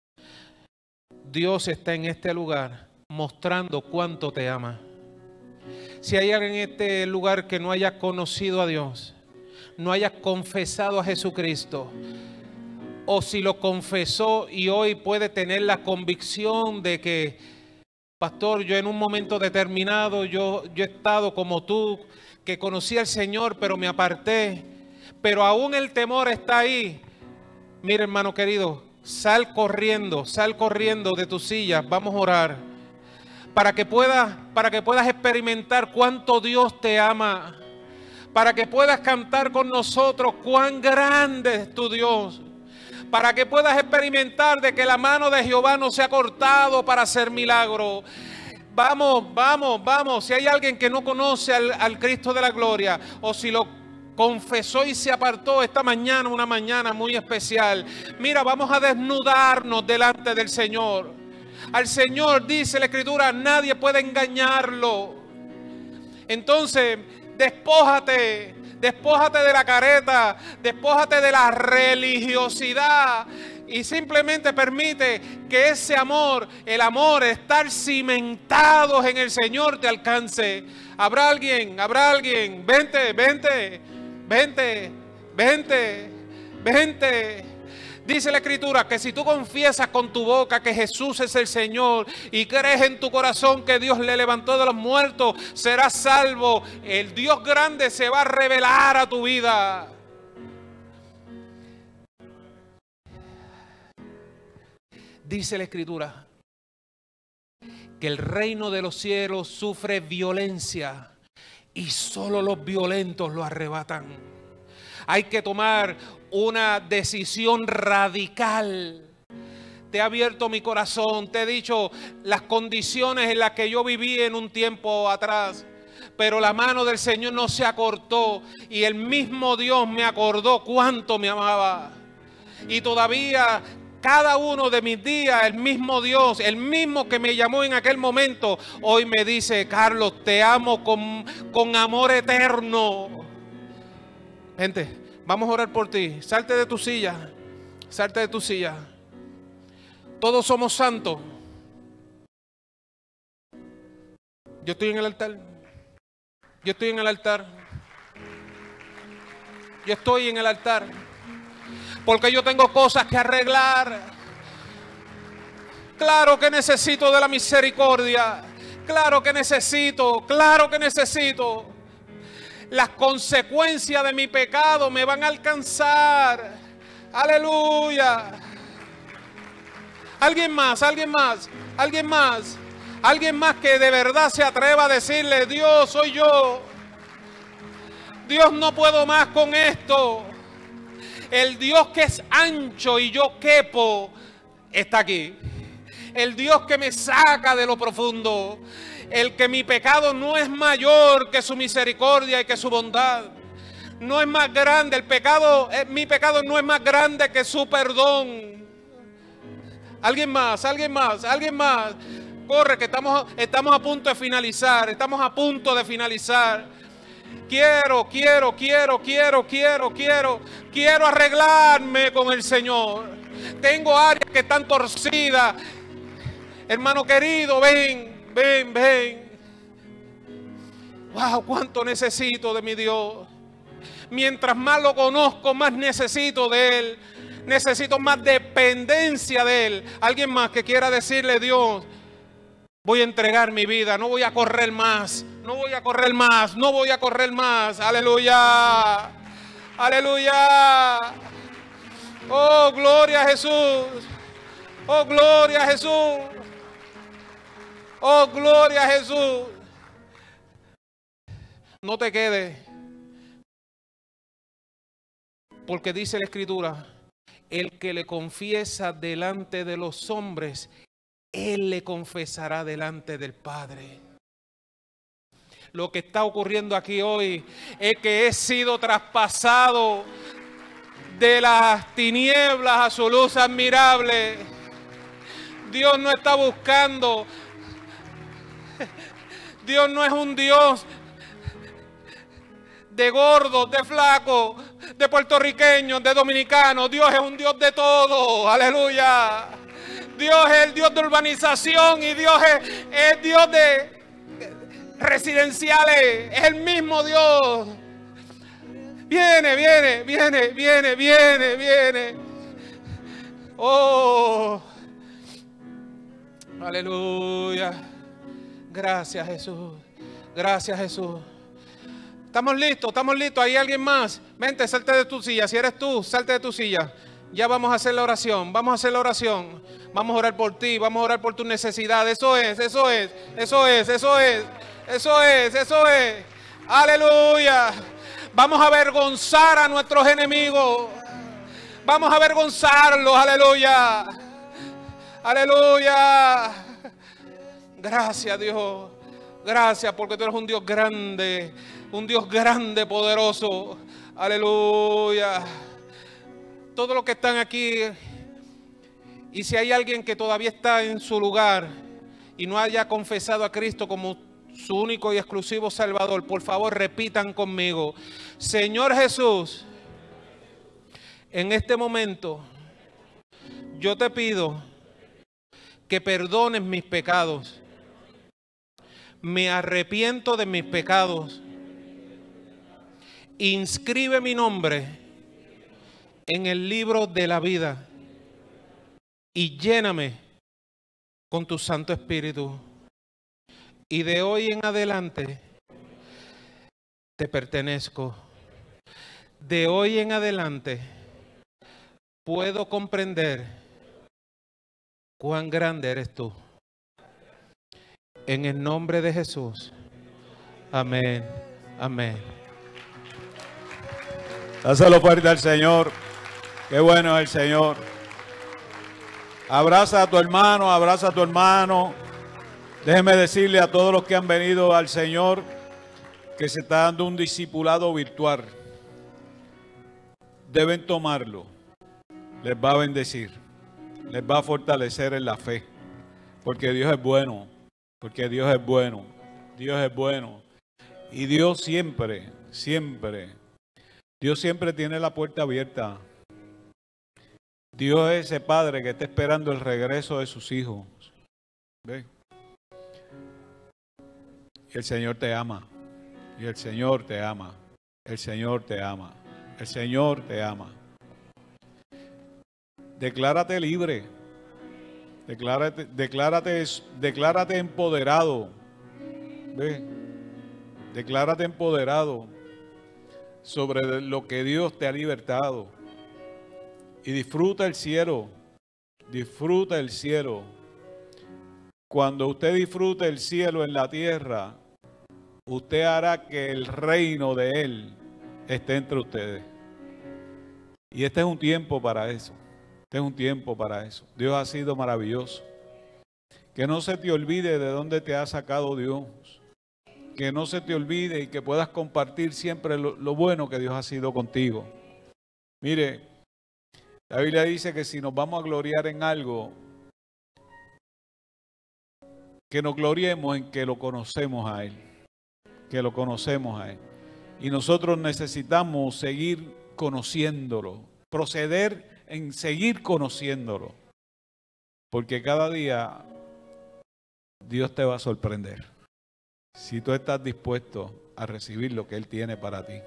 Dios está en este lugar mostrando cuánto te ama. Si hay alguien en este lugar que no haya conocido a Dios, no haya confesado a Jesucristo, o si lo confesó y hoy puede tener la convicción de que, pastor, yo en un momento determinado, yo he estado como tú, que conocí al Señor, pero me aparté, pero aún el temor está ahí. Mira, hermano querido, sal corriendo de tu silla, vamos a orar. Para que puedas experimentar cuánto Dios te ama, para que puedas cantar con nosotros cuán grande es tu Dios, para que puedas experimentar de que la mano de Jehová no se ha cortado para hacer milagro. Vamos, si hay alguien que no conoce al Cristo de la gloria, o si lo confesó y se apartó esta mañana, una mañana muy especial, mira, vamos a desnudarnos delante del Señor. Al Señor, dice la Escritura, nadie puede engañarlo. Entonces, despójate de la careta, despójate de la religiosidad y simplemente permite que ese amor, el amor, estar cimentados en el Señor te alcance. ¿Habrá alguien? Vente. Dice la Escritura que si tú confiesas con tu boca que Jesús es el Señor y crees en tu corazón que Dios le levantó de los muertos, serás salvo. El Dios grande se va a revelar a tu vida. Dice la Escritura que el reino de los cielos sufre violencia y solo los violentos lo arrebatan. Hay que tomar una decisión radical. Te he abierto mi corazón, te he dicho las condiciones en las que yo viví en un tiempo atrás, pero la mano del Señor no se acortó y el mismo Dios me acordó cuánto me amaba. Y todavía cada uno de mis días el mismo Dios, el mismo que me llamó en aquel momento, hoy me dice: Carlos, te amo con amor eterno. Gente, vamos a orar por ti. Salte de tu silla. Todos somos santos. Yo estoy en el altar. Porque yo tengo cosas que arreglar. Claro que necesito de la misericordia. Claro que necesito. Las consecuencias de mi pecado me van a alcanzar. Aleluya. Alguien más que de verdad se atreva a decirle: Dios, soy yo. Dios, no puedo más con esto. El Dios que es ancho y yo quepo está aquí. El Dios que me saca de lo profundo. El que mi pecado no es mayor que su misericordia y que su bondad. No es más grande, mi pecado no es más grande que su perdón. Alguien más. Corre, que estamos a punto de finalizar. Quiero arreglarme con el Señor. Tengo áreas que están torcidas. Hermano querido, ven. Wow, cuánto necesito de mi Dios. Mientras más lo conozco, más necesito de Él. Necesito más dependencia de Él. Alguien más que quiera decirle: Dios, voy a entregar mi vida, no voy a correr más. Aleluya. Aleluya. Oh, gloria a Jesús. Oh, gloria a Jesús. Oh, gloria a Jesús. No te quedes. Porque dice la Escritura: el que le confiesa delante de los hombres, Él le confesará delante del Padre. Lo que está ocurriendo aquí hoy es que he sido traspasado de las tinieblas a su luz admirable. Dios no está buscando. Dios no es un Dios de gordos, de flacos, de puertorriqueños, de dominicanos. Dios es un Dios de todo. Aleluya. Dios es el Dios de urbanización y Dios es Dios de residenciales. Es el mismo Dios. Viene. Oh, aleluya. Gracias, Jesús. Estamos listos. ¿Hay alguien más? Vente, salte de tu silla. Si eres tú, salte de tu silla. Ya vamos a hacer la oración. Vamos a orar por ti. Vamos a orar por tu necesidad. Eso es. Aleluya. Vamos a avergonzar a nuestros enemigos. Vamos a avergonzarlos. Aleluya. Gracias, Dios. Gracias porque tú eres un Dios grande. Un Dios grande, poderoso. Aleluya. Todos los que están aquí, y si hay alguien que todavía está en su lugar y no haya confesado a Cristo como su único y exclusivo Salvador, por favor repitan conmigo: Señor Jesús, en este momento yo te pido que perdones mis pecados. Me arrepiento de mis pecados. Inscribe mi nombre en el libro de la vida y lléname con tu Santo Espíritu. Y de hoy en adelante te pertenezco. De hoy en adelante puedo comprender cuán grande eres tú. En el nombre de Jesús. Amén. Dáselo fuerte al Señor. Qué bueno es el Señor. Abraza a tu hermano. Déjeme decirle a todos los que han venido al Señor que se está dando un discipulado virtual. Deben tomarlo. Les va a bendecir. Les va a fortalecer en la fe. Porque Dios es bueno. Dios es bueno. Y Dios siempre tiene la puerta abierta. Dios es ese Padre que está esperando el regreso de sus hijos. ¿Ve? Y el Señor te ama. El Señor te ama. Declárate libre. Declárate empoderado. ¿Ve? Declárate empoderado sobre lo que Dios te ha libertado. Y disfruta el cielo. Cuando usted disfrute el cielo en la tierra, usted hará que el reino de Él esté entre ustedes. Y este es un tiempo para eso. Dios ha sido maravilloso. Que no se te olvide de dónde te ha sacado Dios. Que no se te olvide y que puedas compartir siempre lo bueno que Dios ha sido contigo. Mire, la Biblia dice que si nos vamos a gloriar en algo, que nos gloriemos en que lo conocemos a Él. Y nosotros necesitamos seguir conociéndolo, proceder en seguir conociéndolo. Porque cada día Dios te va a sorprender. Si tú estás dispuesto a recibir lo que Él tiene para ti.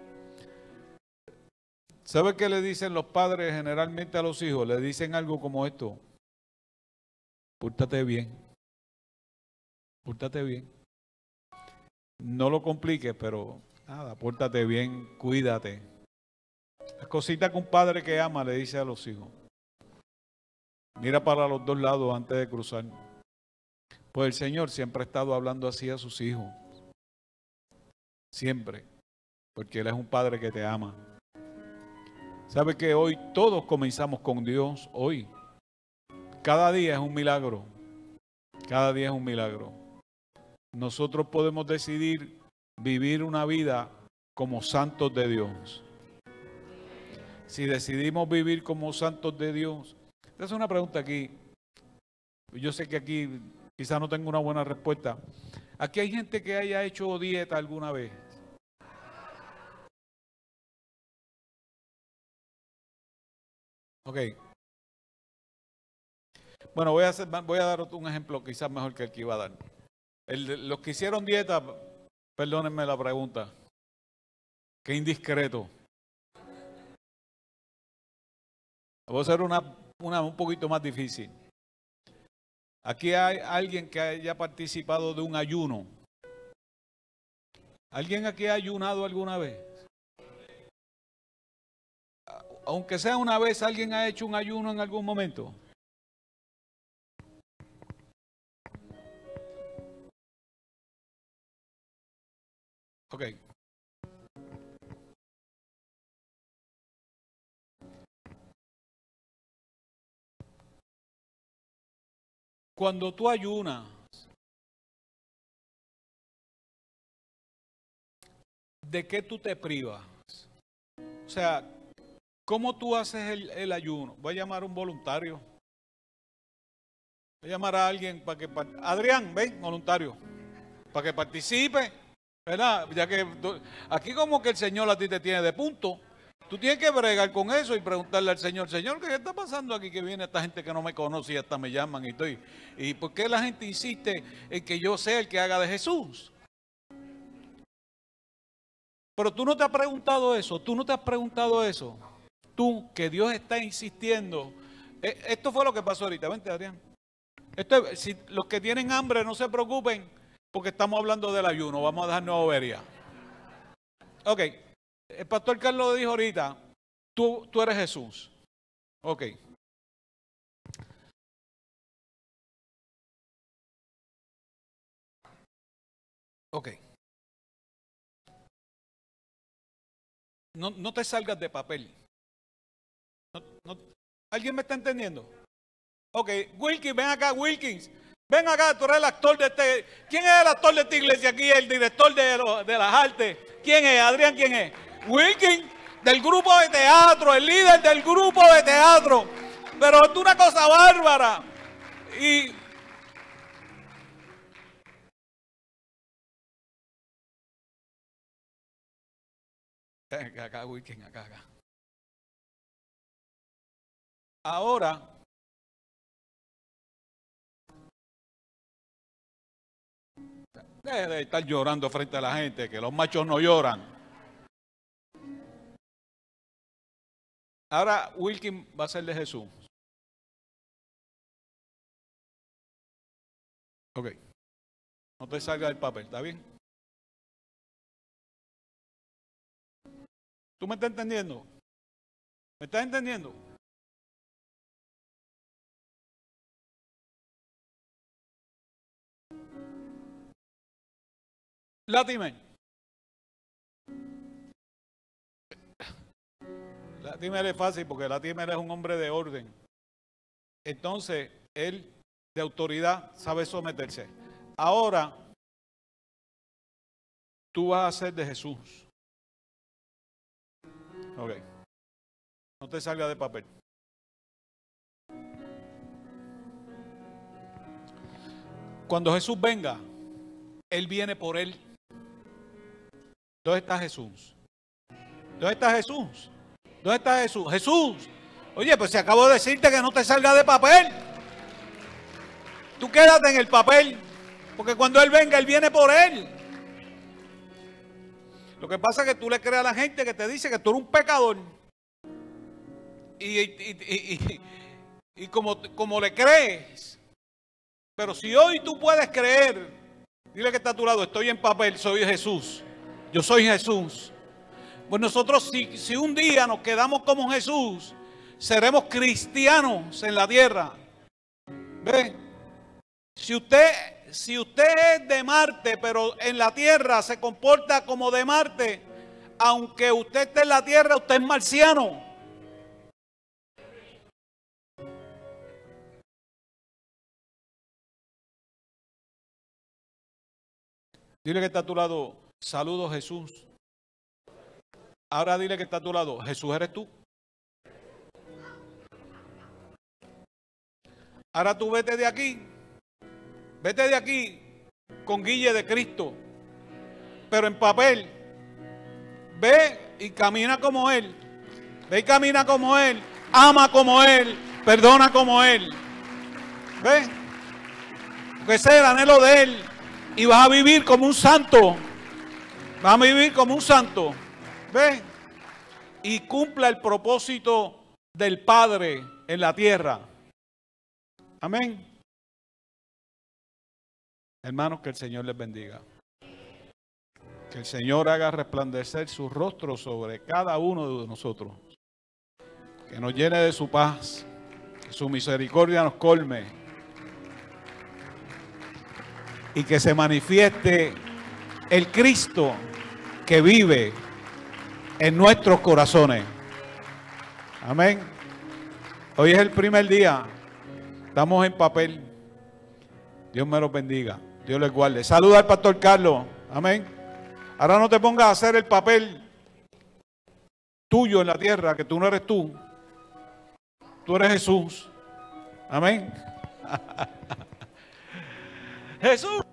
¿Sabes qué le dicen los padres generalmente a los hijos? Le dicen algo como esto: pórtate bien, pórtate bien. No lo compliques, pero nada, pórtate bien, cuídate. Las cositas que un padre que ama le dice a los hijos. Mira para los dos lados antes de cruzar. Pues el Señor siempre ha estado hablando así a sus hijos. Siempre. Porque Él es un padre que te ama. ¿Sabe que hoy todos comenzamos con Dios? Hoy. Cada día es un milagro. Cada día es un milagro. Nosotros podemos decidir vivir una vida como santos de Dios. Si decidimos vivir como santos de Dios. Esta es una pregunta aquí. Yo sé que aquí quizás no tengo una buena respuesta. ¿Aquí hay gente que haya hecho dieta alguna vez? Ok. Bueno, voy a dar un ejemplo quizás mejor que el que iba a dar. Los que hicieron dieta, perdónenme la pregunta. Qué indiscreto. Voy a hacer una un poquito más difícil. Aquí hay alguien que haya participado de un ayuno. ¿Alguien aquí ha ayunado alguna vez? Aunque sea una vez, ¿alguien ha hecho un ayuno en algún momento? Ok. Cuando tú ayunas, ¿de qué tú te privas? O sea, ¿cómo tú haces el ayuno? Voy a llamar a un voluntario. Voy a llamar a alguien para que... Adrián, ven, voluntario. Para que participe, ¿verdad? Ya que aquí como que el Señor a ti te tiene de punto. Tú tienes que bregar con eso y preguntarle al Señor, Señor, ¿qué está pasando aquí? Que viene esta gente que no me conoce y hasta me llaman y estoy. ¿Y por qué la gente insiste en que yo sea el que haga de Jesús? Pero tú no te has preguntado eso, tú no te has preguntado eso. Tú, que Dios está insistiendo. Esto fue lo que pasó ahorita, vente Adrián. Si los que tienen hambre no se preocupen porque estamos hablando del ayuno, vamos a dejar Nueva Bobería. Ok, el pastor Carlos dijo ahorita, tú eres Jesús. Ok. Ok. No te salgas de papel. ¿Alguien me está entendiendo? Ok, Wilkins, ven acá, Wilkins. Ven acá, tú eres el actor de este. ¿Quién es el actor de esta iglesia aquí? El director de las artes. ¿Quién es? Adrián, ¿quién es? Wilkins, del grupo de teatro, el líder del grupo de teatro. Pero es una cosa bárbara. Y acá, Wilkins, acá. Ahora, deje de estar llorando frente a la gente, que los machos no lloran. Ahora Wilkins va a ser de Jesús. Ok. No te salga del papel, ¿está bien? ¿Tú me estás entendiendo? ¿Me estás entendiendo? Latimer. Latimer es fácil porque Latimer es un hombre de orden. Entonces, él de autoridad sabe someterse. Ahora, tú vas a ser de Jesús. Ok. No te salga de papel. Cuando Jesús venga, Él viene por él. ¿Dónde está Jesús? ¿Dónde está Jesús? ¿Dónde está Jesús? Jesús. Oye, pues se acabó de decirte que no te salga de papel. Tú quédate en el papel, porque cuando Él venga, Él viene por Él. Lo que pasa es que tú le crees a la gente que te dice que tú eres un pecador. Y como le crees. Pero si hoy tú puedes creer, dile que está a tu lado, estoy en papel, soy Jesús. Yo soy Jesús. Pues nosotros si un día nos quedamos como Jesús, seremos cristianos en la tierra. ¿Ve? Si usted es de Marte, pero en la tierra se comporta como de Marte, aunque usted esté en la tierra, usted es marciano. Dile que está a tu lado, saludos Jesús. Ahora dile que está a tu lado, Jesús eres tú. Ahora tú vete de aquí con guille de Cristo, pero en papel. Ve y camina como Él, ve y camina como Él, ama como Él, perdona como Él. Ve, porque ese es el anhelo de Él. Y vas a vivir como un santo. Vas a vivir como un santo. ¿Ve? Y cumpla el propósito del Padre en la tierra. Amén. Hermanos, que el Señor les bendiga. Que el Señor haga resplandecer su rostro sobre cada uno de nosotros. Que nos llene de su paz. Que su misericordia nos colme. Y que se manifieste el Cristo que vive en nuestros corazones. Amén. Hoy es el primer día. Estamos en papel. Dios me los bendiga. Dios les guarde. Saluda al pastor Carlos. Amén. Ahora no te pongas a hacer el papel tuyo en la tierra, que tú no eres tú. Tú eres Jesús. Amén. Jesús.